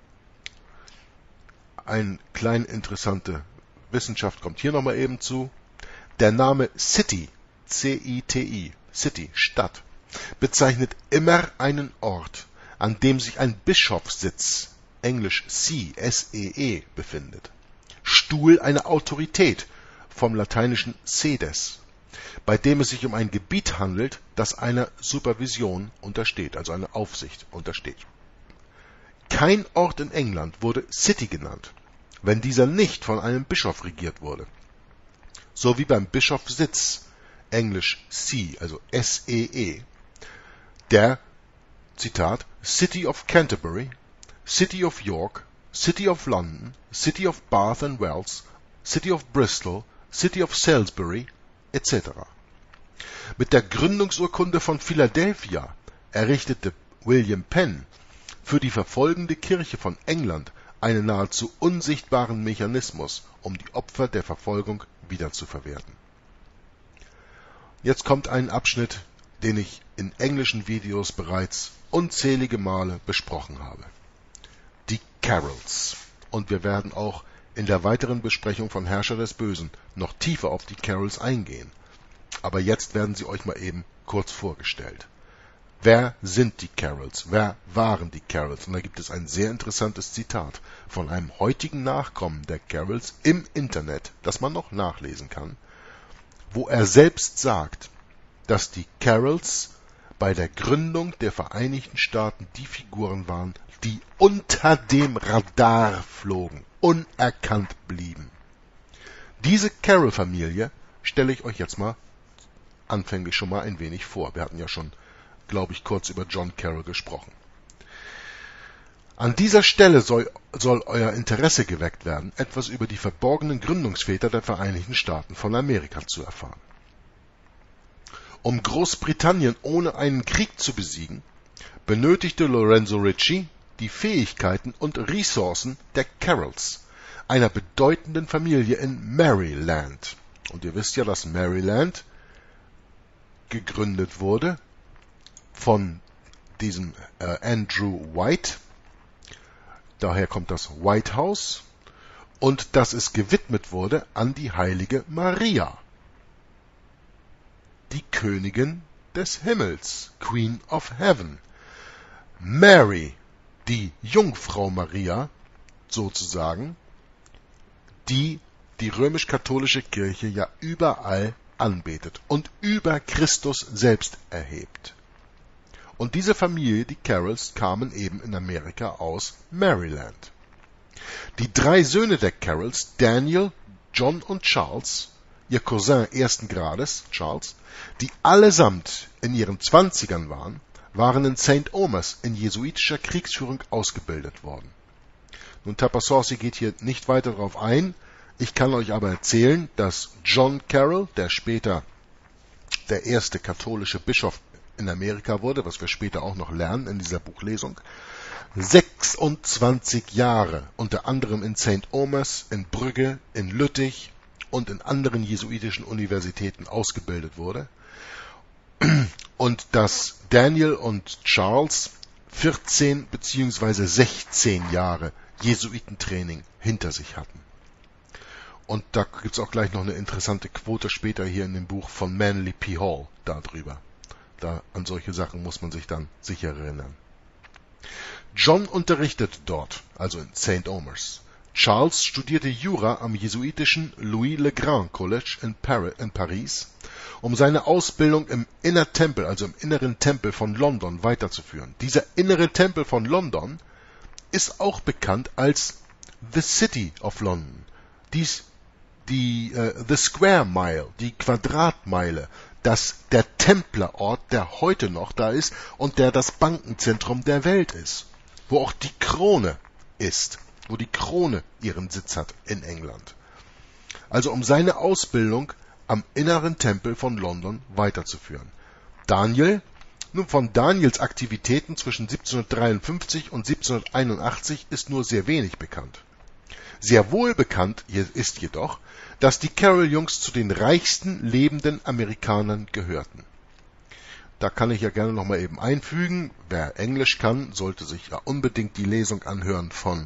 Eine kleine interessante Wissenschaft kommt hier nochmal eben zu. Der Name City, C-I-T-I, City, Stadt, bezeichnet immer einen Ort, an dem sich ein Bischofssitz, englisch See, S-E-E, befindet. Stuhl eine Autorität, vom lateinischen sedes, bei dem es sich um ein Gebiet handelt, das einer Supervision untersteht, also einer Aufsicht untersteht. Kein Ort in England wurde City genannt, wenn dieser nicht von einem Bischof regiert wurde. So wie beim Bischofssitz, englisch See, also S-E-E, der, Zitat, City of Canterbury, City of York, City of London, City of Bath and Wells, City of Bristol, City of Salisbury, etc. Mit der Gründungsurkunde von Philadelphia errichtete William Penn für die verfolgende Kirche von England einen nahezu unsichtbaren Mechanismus, um die Opfer der Verfolgung wiederzuverwerten. Jetzt kommt ein Abschnitt, den ich in englischen Videos bereits unzählige Male besprochen habe. Die Carols. Und wir werden auch in der weiteren Besprechung von Herrscher des Bösen noch tiefer auf die Carols eingehen. Aber jetzt werden sie euch mal eben kurz vorgestellt. Wer sind die Carols? Wer waren die Carols? Und da gibt es ein sehr interessantes Zitat von einem heutigen Nachkommen der Carols im Internet, das man noch nachlesen kann, wo er selbst sagt, dass die Carols bei der Gründung der Vereinigten Staaten die Figuren waren, die unter dem Radar flogen, unerkannt blieben. Diese Carroll-Familie stelle ich euch jetzt mal anfänglich schon mal ein wenig vor. Wir hatten ja schon, glaube ich, kurz über John Carroll gesprochen. An dieser Stelle soll euer Interesse geweckt werden, etwas über die verborgenen Gründungsväter der Vereinigten Staaten von Amerika zu erfahren. Um Großbritannien ohne einen Krieg zu besiegen, benötigte Lorenzo Ricci die Fähigkeiten und Ressourcen der Carols, einer bedeutenden Familie in Maryland. Und ihr wisst ja, dass Maryland gegründet wurde von diesem Andrew White. Daher kommt das White House. Und dass es gewidmet wurde an die heilige Maria, die Königin des Himmels, Queen of Heaven. Mary, die Jungfrau Maria, sozusagen, die römisch-katholische Kirche ja überall anbetet und über Christus selbst erhebt. Und diese Familie, die Carols, kamen eben in Amerika aus Maryland. Die drei Söhne der Carols, Daniel, John und Charles, ihr Cousin ersten Grades, Charles, die allesamt in ihren 20ern waren in St. Omers in jesuitischer Kriegsführung ausgebildet worden. Nun, Tapassorsi geht hier nicht weiter darauf ein. Ich kann euch aber erzählen, dass John Carroll, der später der erste katholische Bischof in Amerika wurde, was wir später auch noch lernen in dieser Buchlesung, 26 Jahre unter anderem in St. Omers, in Brügge, in Lüttich und in anderen jesuitischen Universitäten ausgebildet wurde und dass Daniel und Charles 14 bzw. 16 Jahre Jesuitentraining hinter sich hatten. Und da gibt es auch gleich noch eine interessante Quote später hier in dem Buch von Manly P. Hall darüber. An solche Sachen muss man sich dann sicher erinnern. John unterrichtete dort, also in St. Omers. Charles studierte Jura am jesuitischen Louis le Grand College in Paris, um seine Ausbildung im Inner Temple, also im inneren Tempel von London, weiterzuführen. Dieser innere Tempel von London ist auch bekannt als The City of London, The Square Mile, die Quadratmeile, der Templerort, der heute noch da ist und der das Bankenzentrum der Welt ist, wo auch die Krone ist, wo die Krone ihren Sitz hat in England. Also um seine Ausbildung am inneren Tempel von London weiterzuführen. Nun, von Daniels Aktivitäten zwischen 1753 und 1781 ist nur sehr wenig bekannt. Sehr wohl bekannt ist jedoch, dass die Carroll-Jungs zu den reichsten lebenden Amerikanern gehörten. Da kann ich ja gerne noch mal eben einfügen, wer Englisch kann, sollte sich ja unbedingt die Lesung anhören von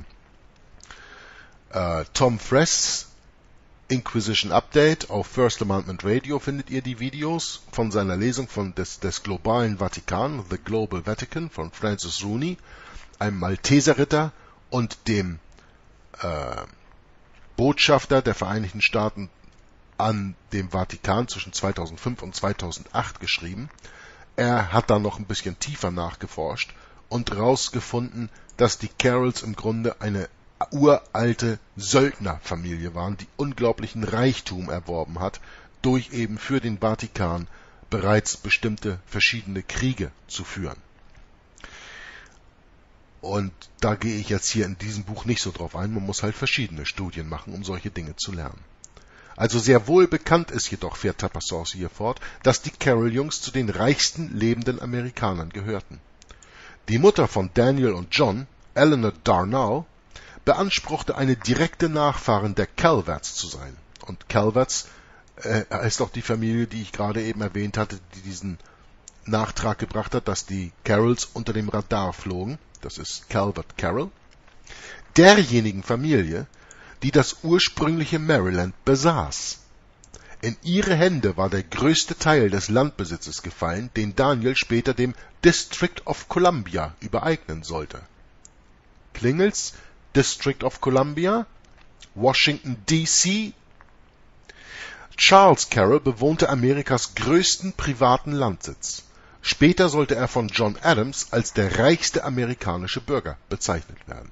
Tom Fress, Inquisition Update. Auf First Amendment Radio findet ihr die Videos von seiner Lesung des globalen Vatikan, The Global Vatican, von Francis Rooney, einem Malteserritter und dem Botschafter der Vereinigten Staaten an dem Vatikan zwischen 2005 und 2008 geschrieben. Er hat da noch ein bisschen tiefer nachgeforscht und rausgefunden, dass die Carrolls im Grunde eine uralte Söldnerfamilie waren, die unglaublichen Reichtum erworben hat, durch eben für den Vatikan bereits bestimmte verschiedene Kriege zu führen. Und da gehe ich jetzt hier in diesem Buch nicht so drauf ein, man muss halt verschiedene Studien machen, um solche Dinge zu lernen. Also sehr wohl bekannt ist jedoch, fährt Tapassorsi hier fort, dass die Carroll-Jungs zu den reichsten lebenden Amerikanern gehörten. Die Mutter von Daniel und John, Eleanor Darnall, beanspruchte eine direkte Nachfahrin der Calverts zu sein. Und Calverts ist auch die Familie, die ich gerade eben erwähnt hatte, die diesen Nachtrag gebracht hat, dass die Carrolls unter dem Radar flogen. Das ist Calvert Carroll. Derjenigen Familie, die das ursprüngliche Maryland besaß. In ihre Hände war der größte Teil des Landbesitzes gefallen, den Daniel später dem District of Columbia übereignen sollte. Klingelt's? District of Columbia? Washington D.C.? Charles Carroll bewohnte Amerikas größten privaten Landsitz. Später sollte er von John Adams als der reichste amerikanische Bürger bezeichnet werden.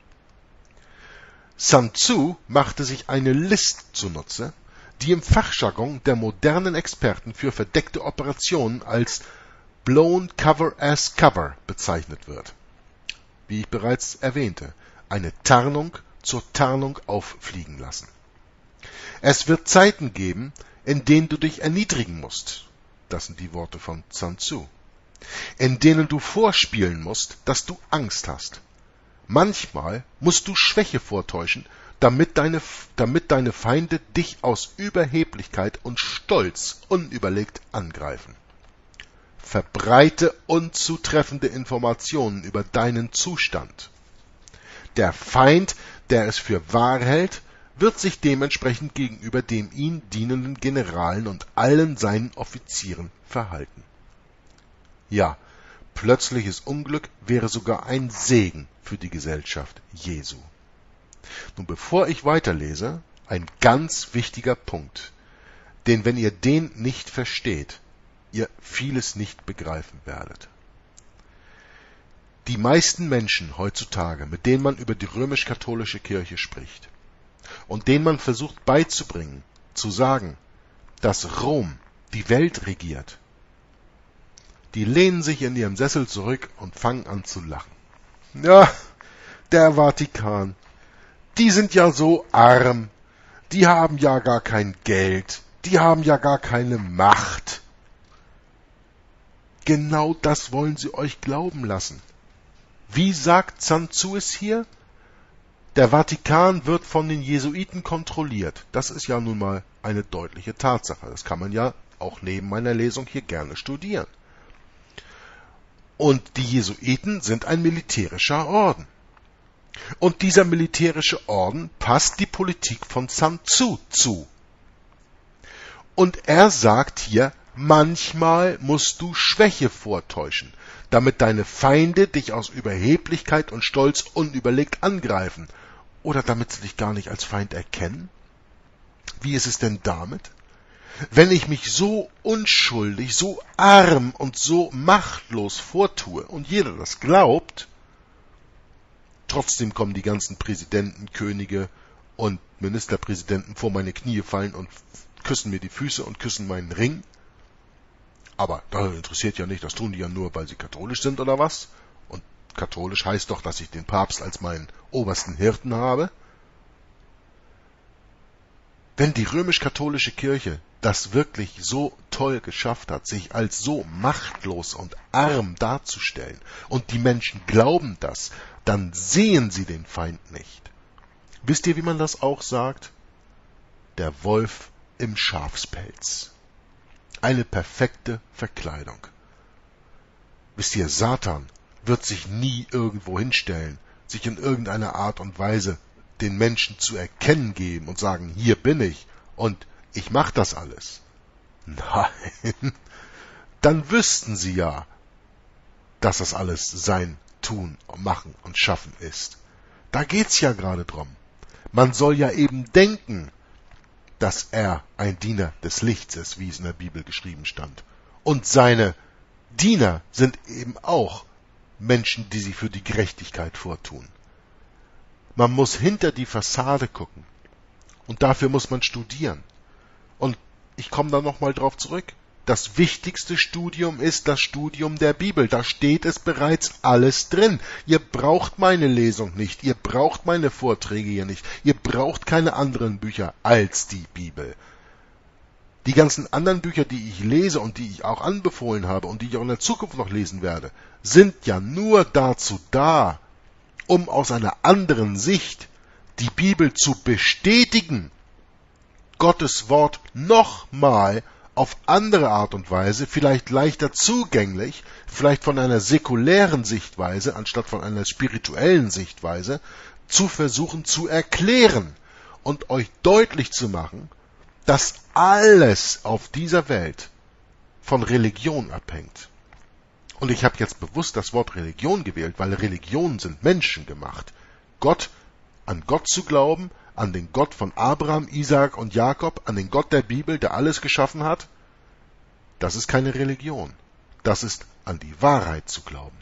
Sun Tzu machte sich eine List zunutze, die im Fachjargon der modernen Experten für verdeckte Operationen als Blown Cover as Cover bezeichnet wird. Wie ich bereits erwähnte, eine Tarnung zur Tarnung auffliegen lassen. Es wird Zeiten geben, in denen du dich erniedrigen musst. Das sind die Worte von Sun Tzu. In denen du vorspielen musst, dass du Angst hast. Manchmal musst du Schwäche vortäuschen, damit deine Feinde dich aus Überheblichkeit und Stolz unüberlegt angreifen. Verbreite unzutreffende Informationen über deinen Zustand. Der Feind, der es für wahr hält, wird sich dementsprechend gegenüber dem ihm dienenden Generalen und allen seinen Offizieren verhalten. Ja, plötzliches Unglück wäre sogar ein Segen für die Gesellschaft Jesu. Nun, bevor ich weiterlese, ein ganz wichtiger Punkt, denn wenn ihr den nicht versteht, ihr vieles nicht begreifen werdet. Die meisten Menschen heutzutage, mit denen man über die römisch-katholische Kirche spricht und denen man versucht beizubringen, zu sagen, dass Rom die Welt regiert, die lehnen sich in ihrem Sessel zurück und fangen an zu lachen. Ja, der Vatikan, die sind ja so arm, die haben ja gar kein Geld, die haben ja gar keine Macht. Genau das wollen sie euch glauben lassen. Wie sagt Sun Tzu es hier? Der Vatikan wird von den Jesuiten kontrolliert. Das ist ja nun mal eine deutliche Tatsache. Das kann man ja auch neben meiner Lesung hier gerne studieren. Und die Jesuiten sind ein militärischer Orden. Und dieser militärische Orden passt die Politik von Sun Tzu zu. Und er sagt hier, manchmal musst du Schwäche vortäuschen, damit deine Feinde dich aus Überheblichkeit und Stolz unüberlegt angreifen. Oder damit sie dich gar nicht als Feind erkennen? Wie ist es denn damit? Wenn ich mich so unschuldig, so arm und so machtlos vortue und jeder das glaubt, trotzdem kommen die ganzen Präsidenten, Könige und Ministerpräsidenten vor meine Knie fallen und küssen mir die Füße und küssen meinen Ring. Aber das interessiert ja nicht, das tun die ja nur, weil sie katholisch sind oder was? Und katholisch heißt doch, dass ich den Papst als meinen obersten Hirten habe. Wenn die römisch-katholische Kirche das wirklich so toll geschafft hat, sich als so machtlos und arm darzustellen, und die Menschen glauben das, dann sehen sie den Feind nicht. Wisst ihr, wie man das auch sagt? Der Wolf im Schafspelz. Eine perfekte Verkleidung. Wisst ihr, Satan wird sich nie irgendwo hinstellen, sich in irgendeiner Art und Weise den Menschen zu erkennen geben und sagen, hier bin ich und ich mache das alles. Nein, dann wüssten sie ja, dass das alles sein Tun, Machen und Schaffen ist. Da geht's ja gerade drum. Man soll ja eben denken, dass er ein Diener des Lichts ist, wie es in der Bibel geschrieben stand. Und seine Diener sind eben auch Menschen, die sich für die Gerechtigkeit vortun. Man muss hinter die Fassade gucken. Und dafür muss man studieren. Und ich komme da nochmal drauf zurück. Das wichtigste Studium ist das Studium der Bibel. Da steht es bereits alles drin. Ihr braucht meine Lesung nicht. Ihr braucht meine Vorträge hier nicht. Ihr braucht keine anderen Bücher als die Bibel. Die ganzen anderen Bücher, die ich lese und die ich auch anbefohlen habe und die ich auch in der Zukunft noch lesen werde, sind ja nur dazu da, um aus einer anderen Sicht die Bibel zu bestätigen, Gottes Wort nochmal auf andere Art und Weise, vielleicht leichter zugänglich, vielleicht von einer säkulären Sichtweise anstatt von einer spirituellen Sichtweise, zu versuchen zu erklären und euch deutlich zu machen, dass alles auf dieser Welt von Religion abhängt. Und ich habe jetzt bewusst das Wort Religion gewählt, weil Religionen sind menschengemacht. An Gott zu glauben, an den Gott von Abraham, Isaak und Jakob, an den Gott der Bibel, der alles geschaffen hat, das ist keine Religion. Das ist an die Wahrheit zu glauben.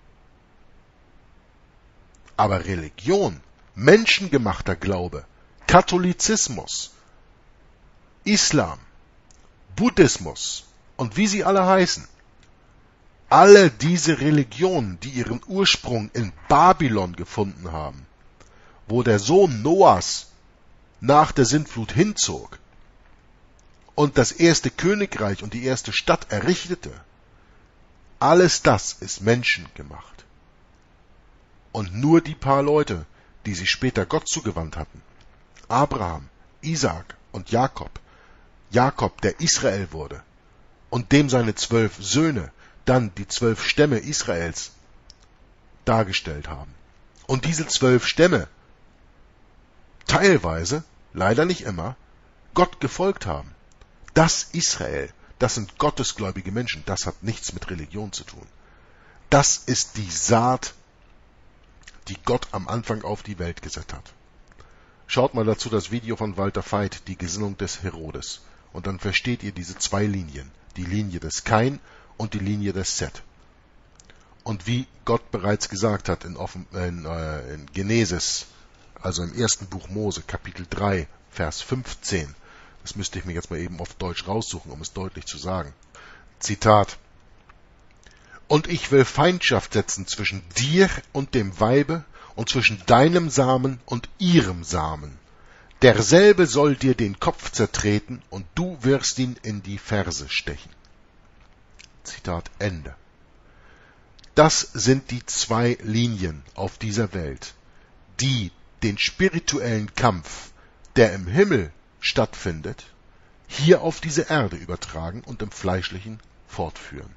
Aber Religion, menschengemachter Glaube, Katholizismus, Islam, Buddhismus und wie sie alle heißen, alle diese Religionen, die ihren Ursprung in Babylon gefunden haben, wo der Sohn Noahs nach der Sintflut hinzog und das erste Königreich und die erste Stadt errichtete, alles das ist menschengemacht. Und nur die paar Leute, die sich später Gott zugewandt hatten, Abraham, Isaak und Jakob, der Israel wurde und dem seine 12 Söhne dann die 12 Stämme Israels dargestellt haben. Und diese 12 Stämme teilweise, leider nicht immer, Gott gefolgt haben. Das Israel, das sind gottesgläubige Menschen, das hat nichts mit Religion zu tun. Das ist die Saat, die Gott am Anfang auf die Welt gesetzt hat. Schaut mal dazu das Video von Walter Veit, die Gesinnung des Herodes. Und dann versteht ihr diese zwei Linien, die Linie des Kain und die Linie des Set. Und wie Gott bereits gesagt hat in Genesis, also im ersten Buch Mose, Kapitel 3, Vers 15, das müsste ich mir jetzt mal eben auf Deutsch raussuchen, um es deutlich zu sagen. Zitat: Und ich will Feindschaft setzen zwischen dir und dem Weibe und zwischen deinem Samen und ihrem Samen. Derselbe soll dir den Kopf zertreten und du wirst ihn in die Ferse stechen. Zitat Ende. Das sind die zwei Linien auf dieser Welt, die den spirituellen Kampf, der im Himmel stattfindet, hier auf diese Erde übertragen und im Fleischlichen fortführen.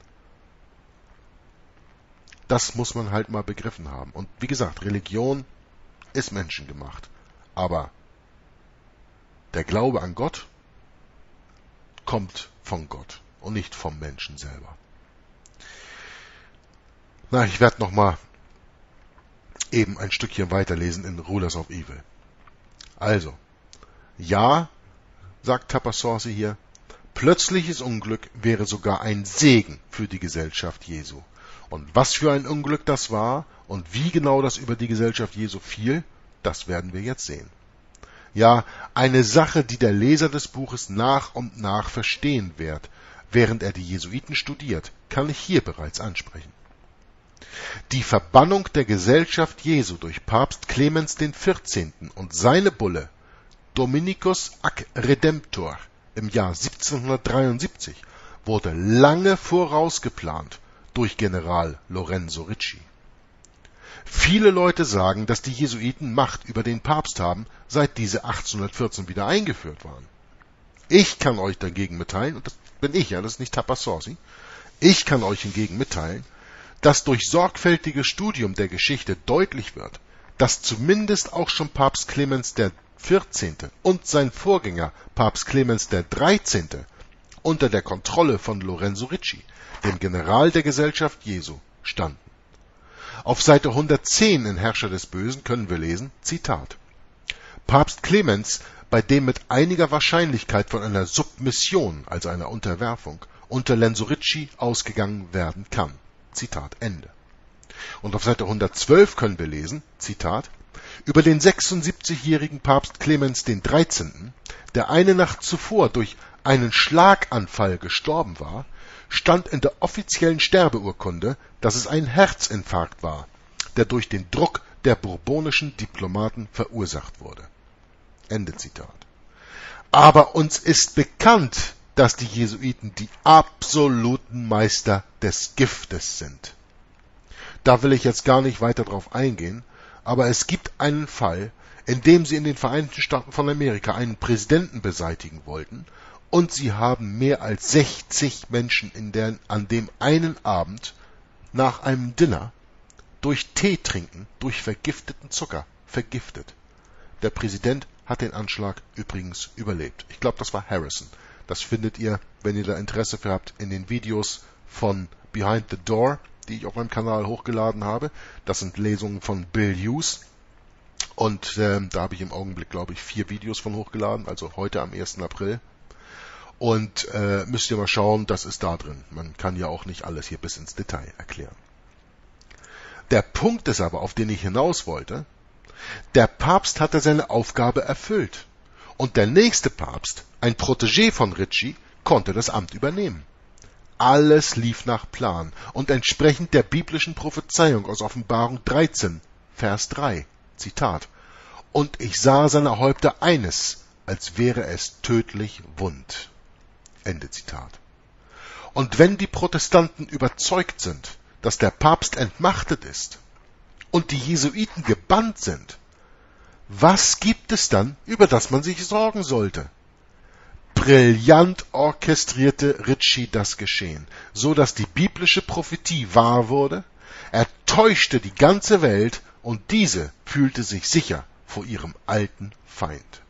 Das muss man halt mal begriffen haben. Und wie gesagt, Religion ist menschengemacht. Aber der Glaube an Gott kommt von Gott und nicht vom Menschen selber. Na, ich werde nochmal eben ein Stückchen weiterlesen in Rulers of Evil. Also, ja, sagt Tapassorsi hier, plötzliches Unglück wäre sogar ein Segen für die Gesellschaft Jesu. Und was für ein Unglück das war und wie genau das über die Gesellschaft Jesu fiel, das werden wir jetzt sehen. Ja, eine Sache, die der Leser des Buches nach und nach verstehen wird, während er die Jesuiten studiert, kann ich hier bereits ansprechen. Die Verbannung der Gesellschaft Jesu durch Papst Clemens XIV. Und seine Bulle Dominicus ac Redemptor im Jahr 1773 wurde lange vorausgeplant durch General Lorenzo Ricci. Viele Leute sagen, dass die Jesuiten Macht über den Papst haben, seit diese 1814 wieder eingeführt waren. Ich kann euch dagegen mitteilen, und das bin ich ja, das ist nicht Tapassorsi, ich kann euch hingegen mitteilen, dass durch sorgfältiges Studium der Geschichte deutlich wird, dass zumindest auch schon Papst Clemens XIV. Und sein Vorgänger Papst Clemens XIII. Unter der Kontrolle von Lorenzo Ricci, dem General der Gesellschaft Jesu, standen. Auf Seite 110 in Herrscher des Bösen können wir lesen, Zitat: Papst Clemens, bei dem mit einiger Wahrscheinlichkeit von einer Submission, also einer Unterwerfung, unter Lorenzo Ricci ausgegangen werden kann. Zitat Ende. Und auf Seite 112 können wir lesen, Zitat, über den 76-jährigen Papst Clemens XIII., der eine Nacht zuvor durch einen Schlaganfall gestorben war, stand in der offiziellen Sterbeurkunde, dass es ein Herzinfarkt war, der durch den Druck der bourbonischen Diplomaten verursacht wurde. Ende Zitat. Aber uns ist bekannt, dass die Jesuiten die absoluten Meister des Giftes sind. Da will ich jetzt gar nicht weiter drauf eingehen, aber es gibt einen Fall, in dem sie in den Vereinigten Staaten von Amerika einen Präsidenten beseitigen wollten und sie haben mehr als 60 Menschen an dem einen Abend nach einem Dinner durch Tee trinken, durch vergifteten Zucker vergiftet. Der Präsident hat den Anschlag übrigens überlebt. Ich glaube, das war Harrison. Das findet ihr, wenn ihr da Interesse für habt, in den Videos von Behind the Door, die ich auf meinem Kanal hochgeladen habe. Das sind Lesungen von Bill Hughes. Und da habe ich im Augenblick, glaube ich, 4 Videos von hochgeladen, also heute am 1. April. Und müsst ihr mal schauen, das ist da drin. Man kann ja auch nicht alles hier bis ins Detail erklären. Der Punkt ist aber, auf den ich hinaus wollte, der Papst hatte seine Aufgabe erfüllt. Und der nächste Papst, ein Protégé von Ritchie, konnte das Amt übernehmen. Alles lief nach Plan und entsprechend der biblischen Prophezeiung aus Offenbarung 13, Vers 3, Zitat, und ich sah seine Häupter eines, als wäre es tödlich wund. Ende Zitat. Und wenn die Protestanten überzeugt sind, dass der Papst entmachtet ist und die Jesuiten gebannt sind, was gibt es dann, über das man sich sorgen sollte? Brillant orchestrierte Ritchie das Geschehen, so dass die biblische Prophetie wahr wurde, er täuschte die ganze Welt und diese fühlte sich sicher vor ihrem alten Feind.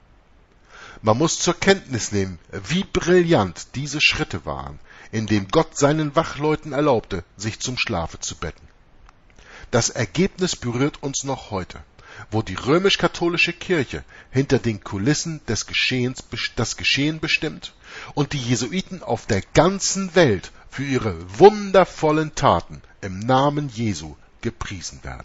Man muss zur Kenntnis nehmen, wie brillant diese Schritte waren, indem Gott seinen Wachleuten erlaubte, sich zum Schlafe zu betten. Das Ergebnis berührt uns noch heute, wo die römisch-katholische Kirche hinter den Kulissen das Geschehen bestimmt und die Jesuiten auf der ganzen Welt für ihre wundervollen Taten im Namen Jesu gepriesen werden.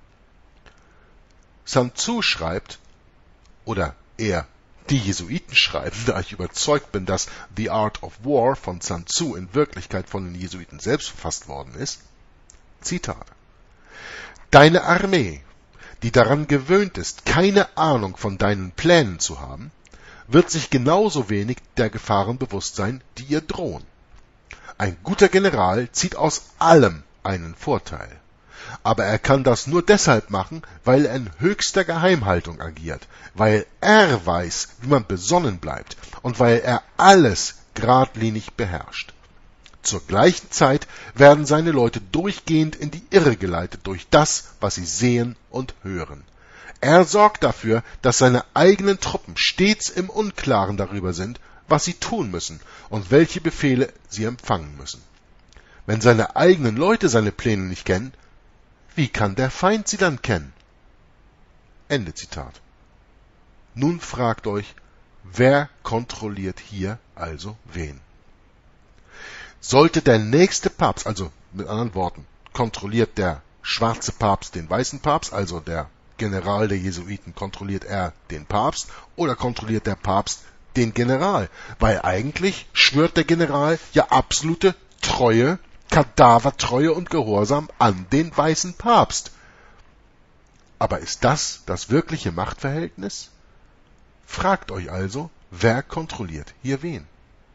Sun Tzu schreibt, oder eher die Jesuiten schreiben, da ich überzeugt bin, dass The Art of War von Sun Tzu in Wirklichkeit von den Jesuiten selbst verfasst worden ist, Zitat, deine Armee, die daran gewöhnt ist, keine Ahnung von deinen Plänen zu haben, wird sich genauso wenig der Gefahren bewusst sein, die ihr drohen. Ein guter General zieht aus allem einen Vorteil. Aber er kann das nur deshalb machen, weil er in höchster Geheimhaltung agiert, weil er weiß, wie man besonnen bleibt und weil er alles geradlinig beherrscht. Zur gleichen Zeit werden seine Leute durchgehend in die Irre geleitet durch das, was sie sehen und hören. Er sorgt dafür, dass seine eigenen Truppen stets im Unklaren darüber sind, was sie tun müssen und welche Befehle sie empfangen müssen. Wenn seine eigenen Leute seine Pläne nicht kennen, wie kann der Feind sie dann kennen? Ende Zitat. Nun fragt euch, wer kontrolliert hier also wen? Sollte der nächste Papst, also mit anderen Worten, kontrolliert der schwarze Papst den weißen Papst, also der General der Jesuiten, kontrolliert er den Papst oder kontrolliert der Papst den General? Weil eigentlich schwört der General ja absolute Treue, Kadavertreue und Gehorsam an den weißen Papst. Aber ist das das wirkliche Machtverhältnis? Fragt euch also, wer kontrolliert hier wen?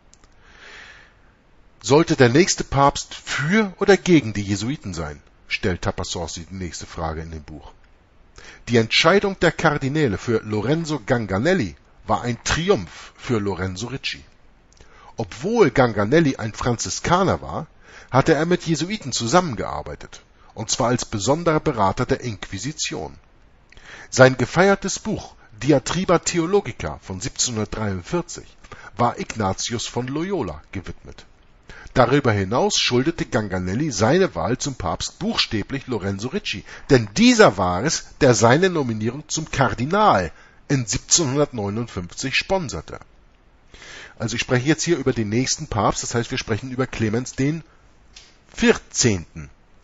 Sollte der nächste Papst für oder gegen die Jesuiten sein, stellt Tapassorsi die nächste Frage in dem Buch. Die Entscheidung der Kardinäle für Lorenzo Ganganelli war ein Triumph für Lorenzo Ritchie. Obwohl Ganganelli ein Franziskaner war, hatte er mit Jesuiten zusammengearbeitet, und zwar als besonderer Berater der Inquisition. Sein gefeiertes Buch Diatriba Theologica von 1743 war Ignatius von Loyola gewidmet. Darüber hinaus schuldete Ganganelli seine Wahl zum Papst buchstäblich Lorenzo Ritchie, denn dieser war es, der seine Nominierung zum Kardinal in 1759 sponserte. Also ich spreche jetzt hier über den nächsten Papst, das heißt wir sprechen über Clemens den 14. Ja?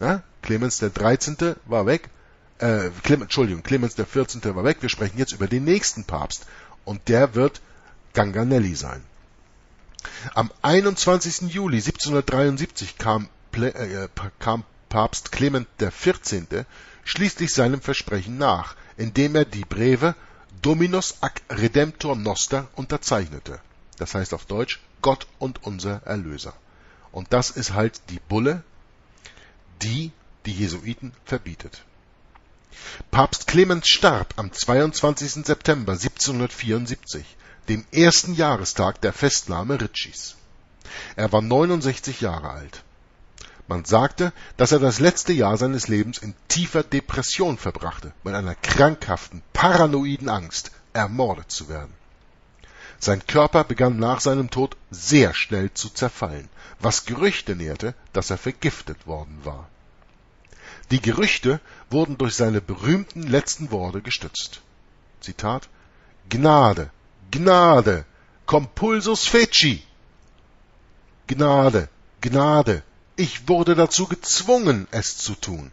Clemens der 13. war weg. Clemens der 14. war weg. Wir sprechen jetzt über den nächsten Papst. Und der wird Ganganelli sein. Am 21. Juli 1773 kam Papst Clement XIV. Schließlich seinem Versprechen nach, indem er die Breve Dominus ac Redemptor Noster unterzeichnete. Das heißt auf Deutsch Gott und unser Erlöser. Und das ist halt die Bulle, die die Jesuiten verbietet. Papst Clemens starb am 22. September 1774, dem ersten Jahrestag der Festnahme Riccis. Er war 69 Jahre alt. Man sagte, dass er das letzte Jahr seines Lebens in tiefer Depression verbrachte, mit einer krankhaften, paranoiden Angst, ermordet zu werden. Sein Körper begann nach seinem Tod sehr schnell zu zerfallen, was Gerüchte nährte, dass er vergiftet worden war. Die Gerüchte wurden durch seine berühmten letzten Worte gestützt. Zitat: Gnade, Gnade, compulsus feci. Gnade, Gnade, ich wurde dazu gezwungen, es zu tun.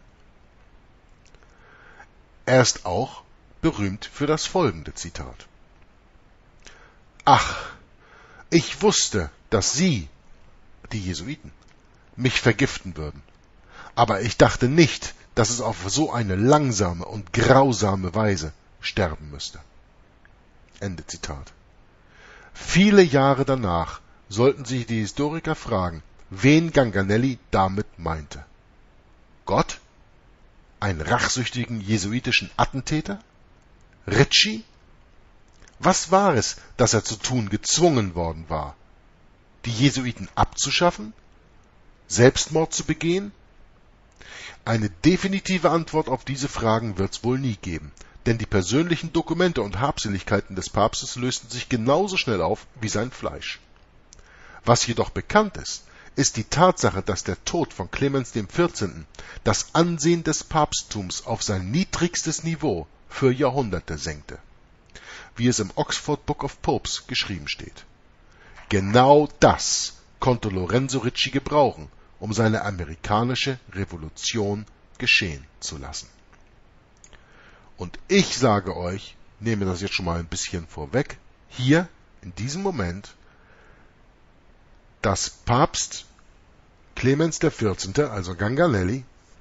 Er ist auch berühmt für das folgende Zitat: Ach, ich wusste, dass Sie, die Jesuiten, mich vergiften würden. Aber ich dachte nicht, dass es auf so eine langsame und grausame Weise sterben müsste. Ende Zitat. Viele Jahre danach sollten sich die Historiker fragen, wen Ganganelli damit meinte. Gott? Einen rachsüchtigen jesuitischen Attentäter? Ricci? Was war es, das er zu tun gezwungen worden war? Die Jesuiten abzuschaffen? Selbstmord zu begehen? Eine definitive Antwort auf diese Fragen wird's wohl nie geben, denn die persönlichen Dokumente und Habseligkeiten des Papstes lösten sich genauso schnell auf wie sein Fleisch. Was jedoch bekannt ist, ist die Tatsache, dass der Tod von Clemens XIV. Das Ansehen des Papsttums auf sein niedrigstes Niveau für Jahrhunderte senkte, wie es im Oxford Book of Popes geschrieben steht. Genau das konnte Lorenzo Ricci gebrauchen, um seine amerikanische Revolution geschehen zu lassen. Und ich sage euch, nehme das jetzt schon mal ein bisschen vorweg, hier in diesem Moment, dass Papst Clemens XIV., also Ganganelli,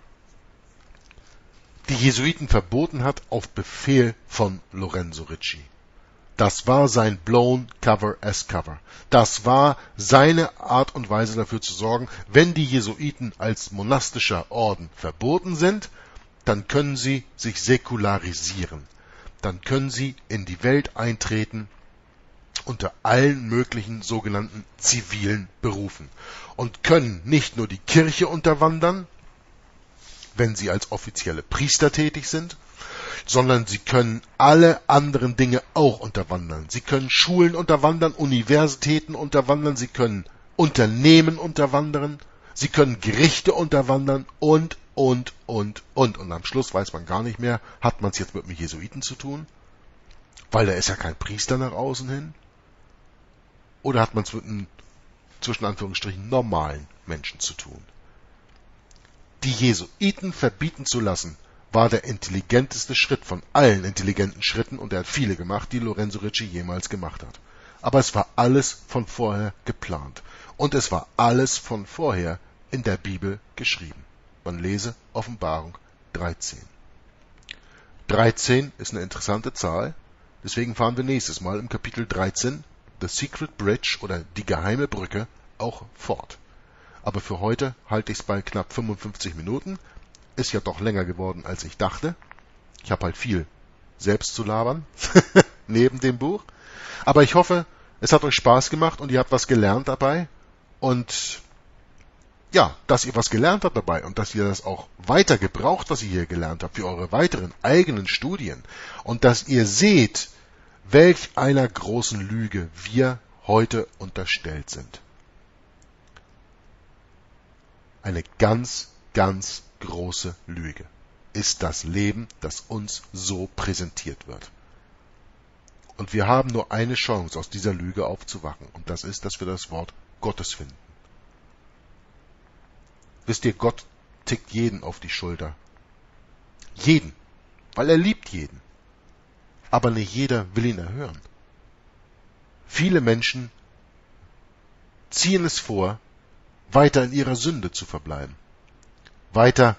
die Jesuiten verboten hat auf Befehl von Lorenzo Ricci. Das war sein blown cover as cover. Das war seine Art und Weise dafür zu sorgen, wenn die Jesuiten als monastischer Orden verboten sind, dann können sie sich säkularisieren. Dann können sie in die Welt eintreten unter allen möglichen sogenannten zivilen Berufen und können nicht nur die Kirche unterwandern, wenn sie als offizielle Priester tätig sind, sondern sie können alle anderen Dinge auch unterwandern. Sie können Schulen unterwandern, Universitäten unterwandern, sie können Unternehmen unterwandern, sie können Gerichte unterwandern und. Und am Schluss weiß man gar nicht mehr, hat man es jetzt mit einem Jesuiten zu tun? Weil er ist ja kein Priester nach außen hin. Oder hat man es mit einem, zwischen Anführungsstrichen, normalen Menschen zu tun? Die Jesuiten verbieten zu lassen, war der intelligenteste Schritt von allen intelligenten Schritten, und er hat viele gemacht, die Lorenzo Ricci jemals gemacht hat. Aber es war alles von vorher geplant. Und es war alles von vorher in der Bibel geschrieben. Man lese Offenbarung 13. 13 ist eine interessante Zahl, deswegen fahren wir nächstes Mal im Kapitel 13, The Secret Bridge oder die geheime Brücke, auch fort. Aber für heute halte ich es bei knapp 55 Minuten. Ist ja doch länger geworden, als ich dachte. Ich habe halt viel selbst zu labern, neben dem Buch. Aber ich hoffe, es hat euch Spaß gemacht und ihr habt was gelernt dabei. Und ja, dass ihr was gelernt habt dabei und dass ihr das auch weiter gebraucht, was ihr hier gelernt habt, für eure weiteren eigenen Studien. Und dass ihr seht, welch einer großen Lüge wir heute unterstellt sind. Eine ganz, ganz große Lüge ist das Leben, das uns so präsentiert wird. Und wir haben nur eine Chance, aus dieser Lüge aufzuwachen. Und das ist, dass wir das Wort Gottes finden. Wisst ihr, Gott tickt jeden auf die Schulter. Jeden. Weil er liebt jeden. Aber nicht jeder will ihn erhören. Viele Menschen ziehen es vor, weiter in ihrer Sünde zu verbleiben. Weiter,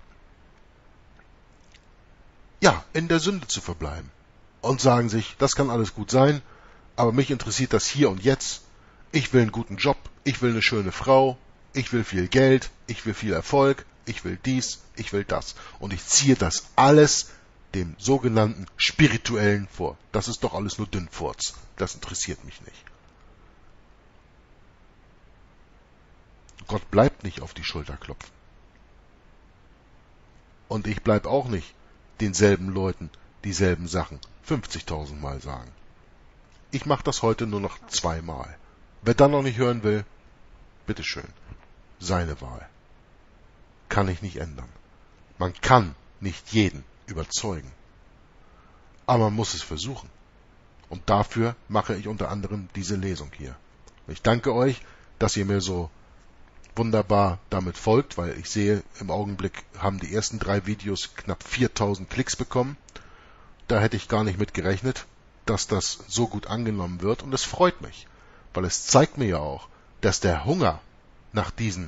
in der Sünde zu verbleiben. Und sagen sich, das kann alles gut sein, aber mich interessiert das hier und jetzt. Ich will einen guten Job, ich will eine schöne Frau, ich will viel Geld, ich will viel Erfolg, ich will dies, ich will das. Und ich ziehe das alles dem sogenannten Spirituellen vor. Das ist doch alles nur Dünnfurz. Das interessiert mich nicht. Gott bleibt nicht auf die Schulter klopfen. Und ich bleib auch nicht denselben Leuten dieselben Sachen 50.000 Mal sagen. Ich mache das heute nur noch 2 Mal. Wer dann noch nicht hören will, bitteschön. Seine Wahl. Kann ich nicht ändern. Man kann nicht jeden überzeugen. Aber man muss es versuchen. Und dafür mache ich unter anderem diese Lesung hier. Ich danke euch, dass ihr mir so wunderbar damit folgt, weil ich sehe, im Augenblick haben die ersten 3 Videos knapp 4.000 Klicks bekommen. Da hätte ich gar nicht mit gerechnet, dass das so gut angenommen wird. Und es freut mich, weil es zeigt mir ja auch, dass der Hunger nach diesen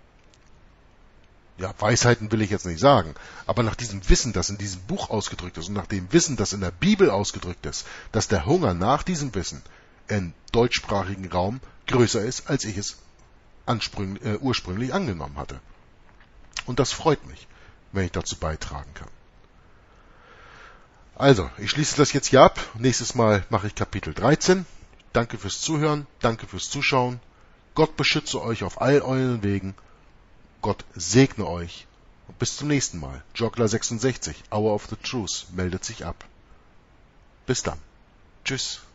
Weisheiten will ich jetzt nicht sagen, aber nach diesem Wissen, das in diesem Buch ausgedrückt ist und nach dem Wissen, das in der Bibel ausgedrückt ist, dass der Hunger nach diesem Wissen im deutschsprachigen Raum größer ist, als ich es ursprünglich angenommen hatte. Und das freut mich, wenn ich dazu beitragen kann. Also, ich schließe das jetzt hier ab. Nächstes Mal mache ich Kapitel 13. Danke fürs Zuhören, danke fürs Zuschauen. Gott beschütze euch auf all euren Wegen. Gott segne euch. Und bis zum nächsten Mal. Joggler66, Hour of the Truth, meldet sich ab. Bis dann. Tschüss.